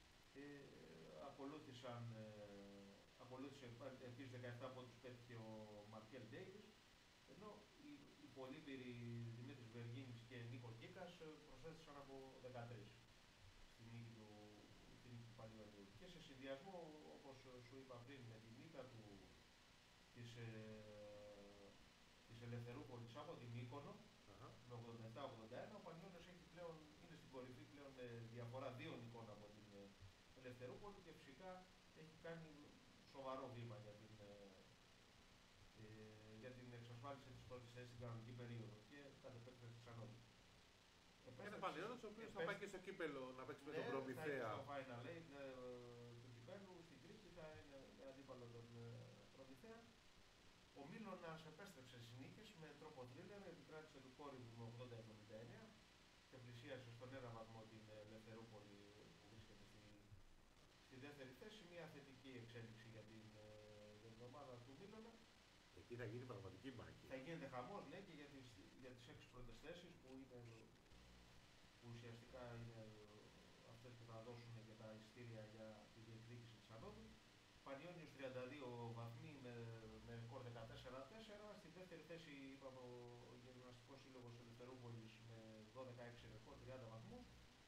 Ακολούθησε επίσης 17 πόντους πέτυχε ο Μαρκέλ Ντέιβις, ενώ οι πολύπυροι Δημήτρης Βεργίνης και Νίκος Γκίκας προσέθεσαν από 13 στη νίκη του Πανιωνίου. Και σε συνδυασμό, όπως σου είπα πριν, με την νίκα του της Ελευθερούπολης από την Μύκονο με 87-81, ο Πανιώνιος είναι στην κορυφή πλέον με διαφορά 2 νικών από την Ελευθερούπολη και φυσικά έχει κάνει σοβαρό βήμα για την εξασφάλιση της πρώτης θέσης στην κανονική περίοδο και κατ' επέκταση της ανώδου. Ένα Πανιώνιος ο οποίος θα πάει και στο κύπελο να παίξει με τον Προμηθέα. Στο Final Eight του κυπέλου στην Κρήτη θα είναι αντίπαλο τον Προμηθέα. Ο Μίλωνας επέστρεψε στις νίκες με τρόπο θρίλερ, επικράτησε του Κόρυβου με 80-79 και πλησίασε στον ένα βαθμό την Ελευθερούπολη που βρίσκεται στη δεύτερη θέση. Μια θετική εξέλιξη για την ομάδα του Μίλωνα. Εκεί θα γίνει πραγματική μάχη. Θα γίνεται χαμός, ναι, και για τις 6 πρώτες θέσεις που ουσιαστικά είναι αυτές που θα δώσουν και τα εισιτήρια για τη διεκδίκηση της ανώδου. Πανιώνιος 32 βαθμοί με ρεκόρ 14-4. Στην δεύτερη θέση είπαμε ο Γυμναστικός Σύλλογος Ελευθερούπολης με 12-6 ρεκόρ 30 βαθμούς.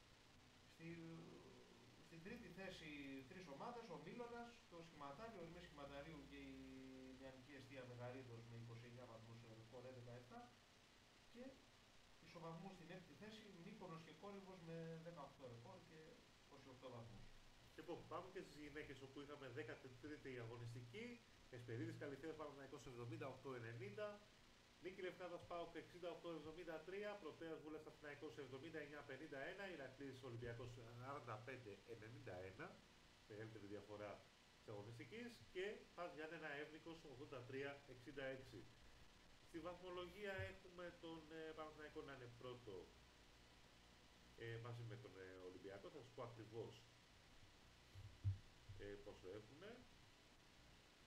Στην τρίτη θέση τρεις ομάδες, ο Μίλωνας, το Σχηματάριο, ο Ερμής Σχηματαρίου και η Νεανική Εστία Μεγαρίδος με 29 βαθμούς ρεκόρ 11-7 και ισοβαθμούς στην έκτη θέση Μύκονος και Κόρυβος με 18 ρεκόρ και 28 βαθμούς. Λοιπόν, πάμε και στις γυναίκες όπου είχαμε 13η αγωνιστική. Εσπερίδης Καλυθέας Παναθηναϊκός 78-90. Νίκη Λευκάδας ΠΑΟΚ 68-73. Πρωτέας Βούλας Αθηναϊκός 79-51. Ηρακλής Ολυμπιακός 45-91. Μεγαλύτερη διαφορά της αγωνιστικής. Και Πας Γιάννενα Εύνικος 83-66. Στη βαθμολογία έχουμε τον Παναθηναϊκό να είναι πρώτο μαζί με τον Ολυμπιακό. Θα σας πω ακριβώς πόσο έχουμε.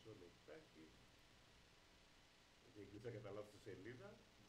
μισό λεπτάκι. Γιατί κλείσα κατά λάθος τη σελίδα.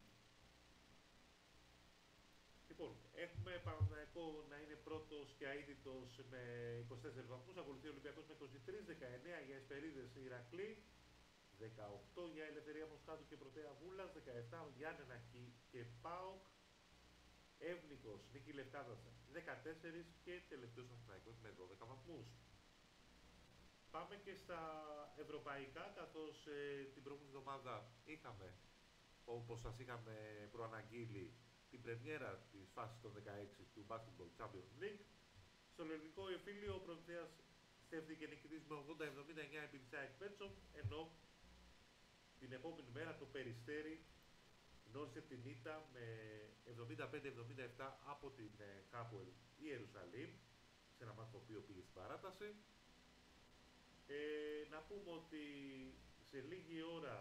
Λοιπόν, έχουμε Παναθηναϊκό να είναι πρώτος και αίτητος με 24 βαθμούς, ακολουθεί ο Ολυμπιακός με 23, 19 για Εσπερίδες Ηρακλή, 18 για Ελευθερία Μοσχάτου και Πρωτέα Βούλας, 17 Γιάννενα και ΠΑΟΚ, Εύνικος Νίκη Λευκάδας 14 και τελευταίος Παναθηναϊκός με 12 βαθμούς. Πάμε και στα ευρωπαϊκά, καθώς την προηγούμενη εβδομάδα είχαμε, όπως σας είχαμε προαναγγείλει, την πρεμιέρα της φάσης των 16 του Basketball Champions League. Στο ελληνικό εμφύλιο ο Προμηθέας στέφθηκε νικητής με 80-79 επί της ΑΕΚ Πέτσομ, ενώ την επόμενη μέρα το Περιστέρι γνώρισε την ήττα με 75-77 από την Χάπουελ Ιερουσαλήμ, σε ένα μάτι το οποίο πήγε στην παράταση. Να πούμε ότι σε λίγη ώρα,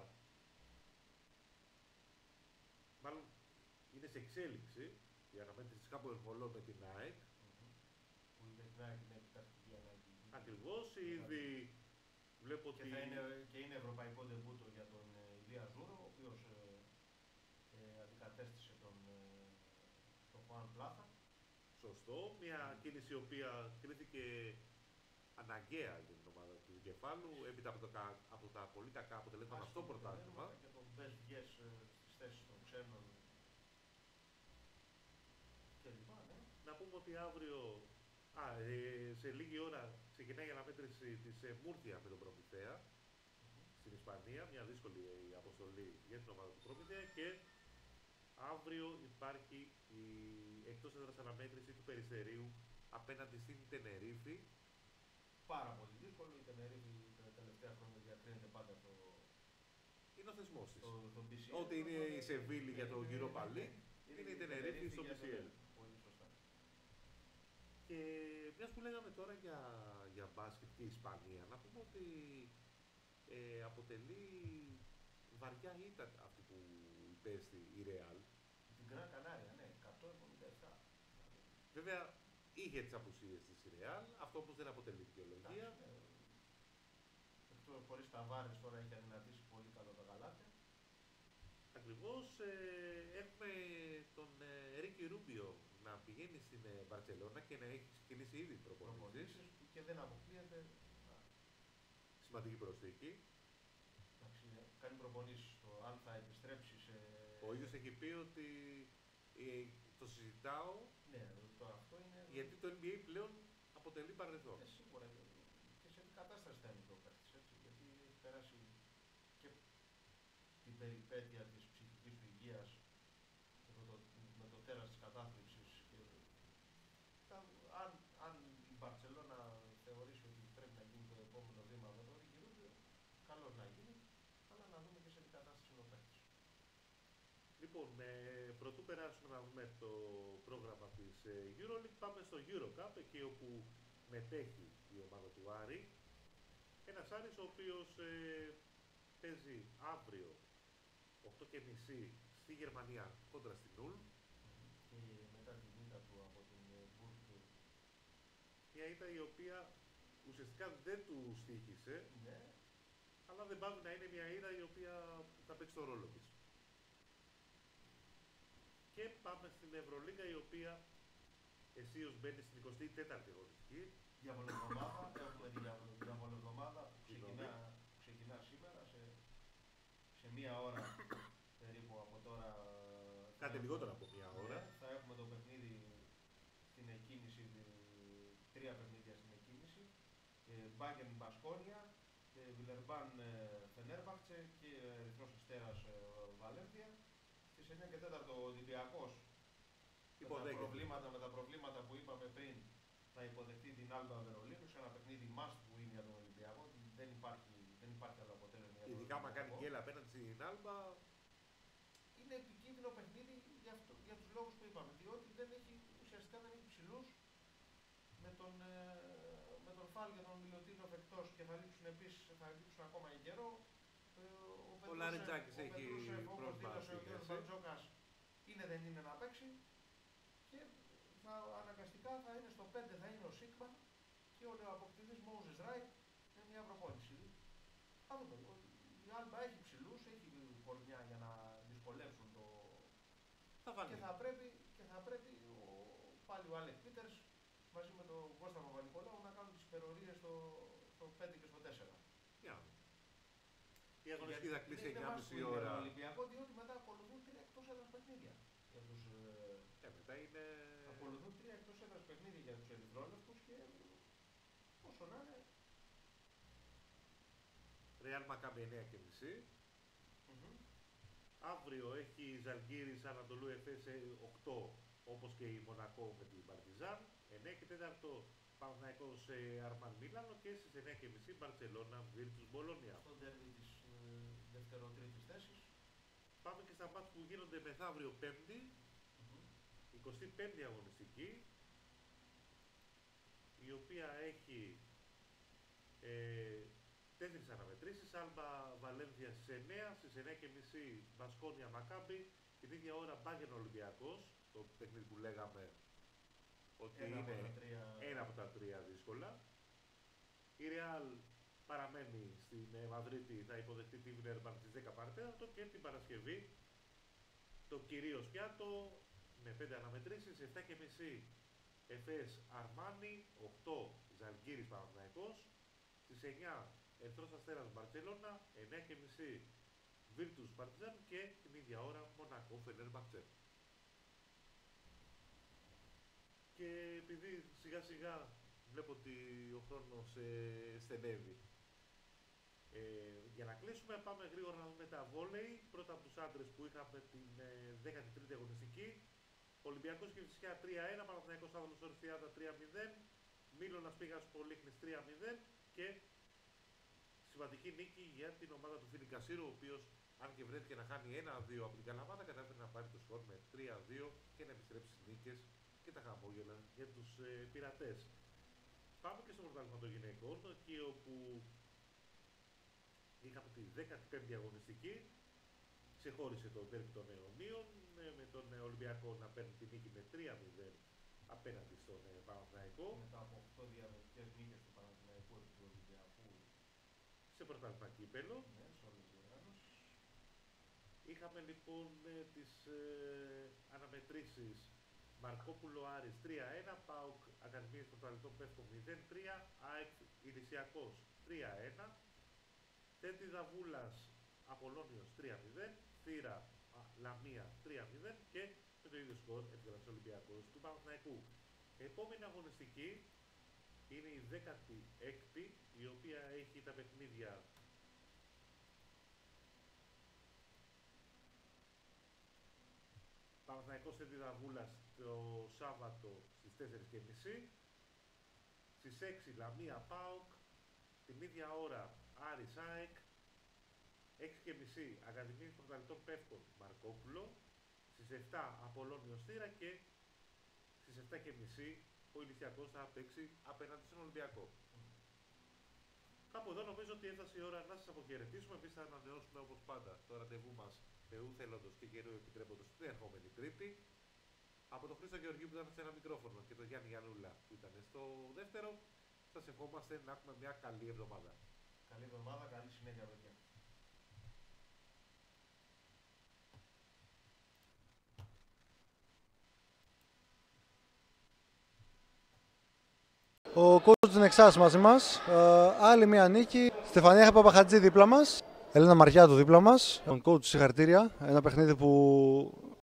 μάλλον είναι σε εξέλιξη η αναμέτρηση της Χάπουελ Βολό με την ΑΕΚ. Που είναι την ΑΕΚ, είναι επιτακτική ανάγκη. Ακριβώς, ήδη βλέπω και ότι... Και είναι ευρωπαϊκό ντεμπούτο για τον Ηλία Ζούρο, ο οποίος αντικατέστησε τον Χουάν Πλάθα. Σωστό, μια κίνηση η οποία κρίθηκε αναγκαία για την ομάδα του Κεφάλου, έπειτα από τα πολύ κακά αποτελέσματα στο πρωτάθλημα. Και τον best guess στις θέσεις των ξένων κλπ. Ναι. Να πούμε ότι αύριο, σε λίγη ώρα, ξεκινάει η αναμέτρηση της Μούρθια με τον Προμηθέα στην Ισπανία, μια δύσκολη αποστολή για την ομάδα του Προμηθέα, και αύριο υπάρχει η εκτός έδρας αναμέτρηση του Περιστερίου απέναντι στην Τενερίφη. Πάρα πολύ δύσκολο, η Τενερίφη τα τελευταία χρόνια διακρίνεται πάντα είναι ο θεσμός της. PCL. Ό,τι είναι η Σεβίλη για το Europa League, είναι η Τενερίφη στο PCL. Πολύ σωστά. Και μιας που λέγαμε τώρα για μπάσκετ και Ισπανία, να πούμε ότι αποτελεί βαριά ήττα αυτή που υπέστη η Real. Την Γκραν Κανάρια, ναι, 177. Βέβαια είχε τις απουσίες της η Real, αυτό όμως δεν αποτελεί δικαιολογία. Εκτός χωρίς τα Βάρες τώρα έχει αδυνατήσει πολύ καλό τα γαλάτια. Ακριβώς, έχουμε τον Ρίκι Ρούμπιο να πηγαίνει στην Μπαρτσελώνα και να έχει ξεκινήσει ήδη προπονήσεις. Και δεν αποκλείεται. Σημαντική προσθήκη. Κάνει προπονήσεις. Το αν θα επιστρέψει σε... Ο ίδιος έχει πει ότι το συζητάω, ναι, αυτό είναι... γιατί το NBA πλέον αποτελεί παρελθόν. Σίγουρα. Και σε τι κατάσταση θα είναι το παίκτης, έτσι, γιατί έχει περάσει και την περιπέτεια της ψυχικής του υγείας με το τέρας της κατάθλιψης. Αν η Μπαρτσελώνα θεωρήσει ότι πρέπει να γίνει το επόμενο βήμα με τον Ρίκι Ρούμπιο, καλώς να γίνει, αλλά να δούμε και σε τι κατάσταση είναι ο παίκτης. Λοιπόν, πρωτού περάσουμε να δούμε το πρόγραμμα της EuroLeague, πάμε στο EuroCup, εκεί όπου μετέχει η ομάδα του Άρη. Ένας Άρης ο οποίος παίζει αύριο 8:30 στη Γερμανία κόντρα στην Ulm. Και μετά την ήττα του από την Μπουργκ. Μια ήττα η οποία ουσιαστικά δεν του στοίχησε, Ναι. αλλά δεν πάβει να είναι μια ήττα η οποία θα παίξει το ρόλο της. Και πάμε στην Ευρωλίγκα, η οποία αισίως μπαίνει στην 24η αγωνιστική. Διαβολοβδομάδα, έχουμε τη διαβολοβδομάδα που ξεκινά σήμερα σε μία ώρα περίπου από τώρα. Κάτι λιγότερο από μία ώρα. Ναι, θα έχουμε το παιχνίδι στην εκκίνηση, 3 παιχνίδια στην εκκίνηση. Μπάγκερν Μπασκόνια, Βιλερμπάν Φενέρμπαχτσε και Ερυθρός Αστέρας Βαλένθια. Στις 9 και 4 ο Ολυμπιακός με τα προβλήματα που είπαμε πριν θα υποδεχτεί την Άλμπα Βερολίνου σε ένα παιχνίδι must που είναι για τον Ολυμπιακό. Δεν υπάρχει άλλο αποτέλεσμα. Ειδικά άμα κάνει γκέλα απέναντι στην Άλμπα. Είναι επικίνδυνο παιχνίδι για τους λόγους που είπαμε. Διότι ουσιαστικά δεν έχει ψηλούς με τον Φάλ και τον Μιλωτίνοφ εκτός και θα λείψουν ακόμα για καιρό. Ο Λαριτζάκης έχει πρόβλημα στη θέση. Ο Μπαρτζόκας δεν είναι να παίξει και αναγκαστικά θα είναι στο 5, θα είναι ο Σίγμα και ο νεοαποκτητής Μόουζες Ράιτ με μια προπόνηση. Θα δούμε. Η Άλμπα έχει ψηλούς, έχει κορμιά για να δυσκολεύσουν το. Και θα πρέπει πάλι ο Άλεκ Πίτερς μαζί με τον Κώστα Παπα-Νικολάου να κάνουν τις υπερορίες στο 5 και στο 4. Η αγωνιστική θα κλείσει 9,5 ώρα. Είναι Ολυμπιακό, διότι μετά ακολουθούν 3 εκτός έδρας παιχνίδια. Μετά είναι. Ακολουθούν 3 εκτός έδρας παιχνίδια για τους ερυθρόλευκους και όσο να είναι. Ρεάλ Μακάμπι 9,5. Αύριο έχει Ζαλγκίρις Ανατολού Εφές 8, όπως και η Μονακό με την Παρτιζάν. 9 και 4 Παναθηναϊκός Αρμάν Μίλανο και στις 9,5 Μπαρτσελώνα Βίρτους Μπολόνια. Στο ντέρμπι της δεύτερο-τρίτης θέσης. Πάμε και στα μάτς που γίνονται μεθαύριο Πέμπτη, 25η αγωνιστική, η οποία έχει 4 αναμετρήσεις. Άλμπα Βαλένθια στις 9, στις 9,5 Μπασκόνια Μακάμπι, την ίδια ώρα Μπάγεν Ολυμπιακός, το παιχνίδι που λέγαμε ότι είναι ένα από τα τρία δύσκολα. Η Ρεάλ παραμένει στην Μαδρίτη, θα υποδεχτεί τη Βιλερμπάν στις 10 παρατέταρτο και την Παρασκευή το κυρίως πιάτο με 5 αναμετρήσεις, 7,5 Εφές Αρμάνι, 8 Ζαλγκίρις Παναθηναϊκός, στις 9 Ερυθρός Αστέρας Μπαρτσελώνα, 9,5 Βίρτους Παρτιζάν και την ίδια ώρα Μονακό Φενέρμπαχτσε. Και επειδή σιγά σιγά βλέπω ότι ο χρόνος στενεύει, για να κλείσουμε πάμε γρήγορα να δούμε τα βόλεϊ. Πρώτα από τους άντρες που είχαμε την 13η αγωνιστική. Ολυμπιακός και Κηφισιά 3-1, Παναθηναϊκός Άβολος Ορθιάδα 3-0, Μήλωνας Πήγας Πολύχνης 3-0 και σημαντική νίκη για την ομάδα του Φίλη Κασίρου, ο οποίος αν και βρέθηκε να χάνει 1-2 από την Καλαμάτα, κατάφερε να πάρει το σκορ με 3-2 και να επιστρέψει στις νίκες και τα χαμόγελα για τους πειρατές. Πάμε και στο πρωτάθλημα των γυναικών, εκεί όπου είχαμε τη 15η αγωνιστική. Ξεχώρισε το ντέρμπι των Αιωνίων, με τον Ολυμπιακό να παίρνει τη νίκη με 3-0 απέναντι στον Παναθηναϊκό. Μετά από 8 διαδοχικές νίκες του Παναθηναϊκού επί του Ολυμπιακού σε πρωτάθλημα κύπελλο. Ναι, σε όλες τις διοργάνωσεις. Είχαμε λοιπόν τις αναμετρήσεις Μαρκόπουλο Άρης 3-1, ΠΑΟΚ Ακαδημίες Πρωταθλητών Πεύκο 0-3, ΑΕΚ Ιδησιακός 3-1, Τέτιδα Βούλας Απολώνιος 3-0, Θύρα Λαμία 3-0 και με το ίδιο σκορ έφυγαν Ολυμπιακός του Παναθηναϊκού. Επόμενη αγωνιστική είναι η 16η, η οποία έχει τα παιχνίδια Παναθηναϊκός Τέτιδα Βούλας το Σάββατο στις 4.30, στις 6 Λαμία ΠΑΟΚ, την ίδια ώρα Άρης ΑΕΚ, 6.30 Ακαδημίες Πρωταθλητών Πεύκων Μαρκόπουλο, στις 7 Απολώνιος Θύρα και στις 7.30 ο Ηλυσιακός θα παίξει απέναντι στον Ολυμπιακό. Κάπου εδώ νομίζω ότι έφτασε η ώρα να σας αποχαιρετήσουμε. Εμείς θα ανανεώσουμε όπως πάντα το ραντεβού μας Θεού θέλοντος και καιρού επιτρέποντος την ερχόμενη Τρίτη. Από τον Χρήστο Γεωργίου που ήταν σε ένα μικρόφωνο και τον Γιάννη Γιαννούλα που ήταν στο δεύτερο, σας ευχόμαστε να έχουμε μια καλή εβδομάδα. Καλή εβδομάδα, καλή συνέχεια παιδιά. Ο coach Νεξάς μαζί μας, άλλη μια νίκη. Στεφανία Παπαχατζή δίπλα μας, Ελένα Μαριάτου δίπλα μας. Τον coach συγχαρητήρια, ένα παιχνίδι που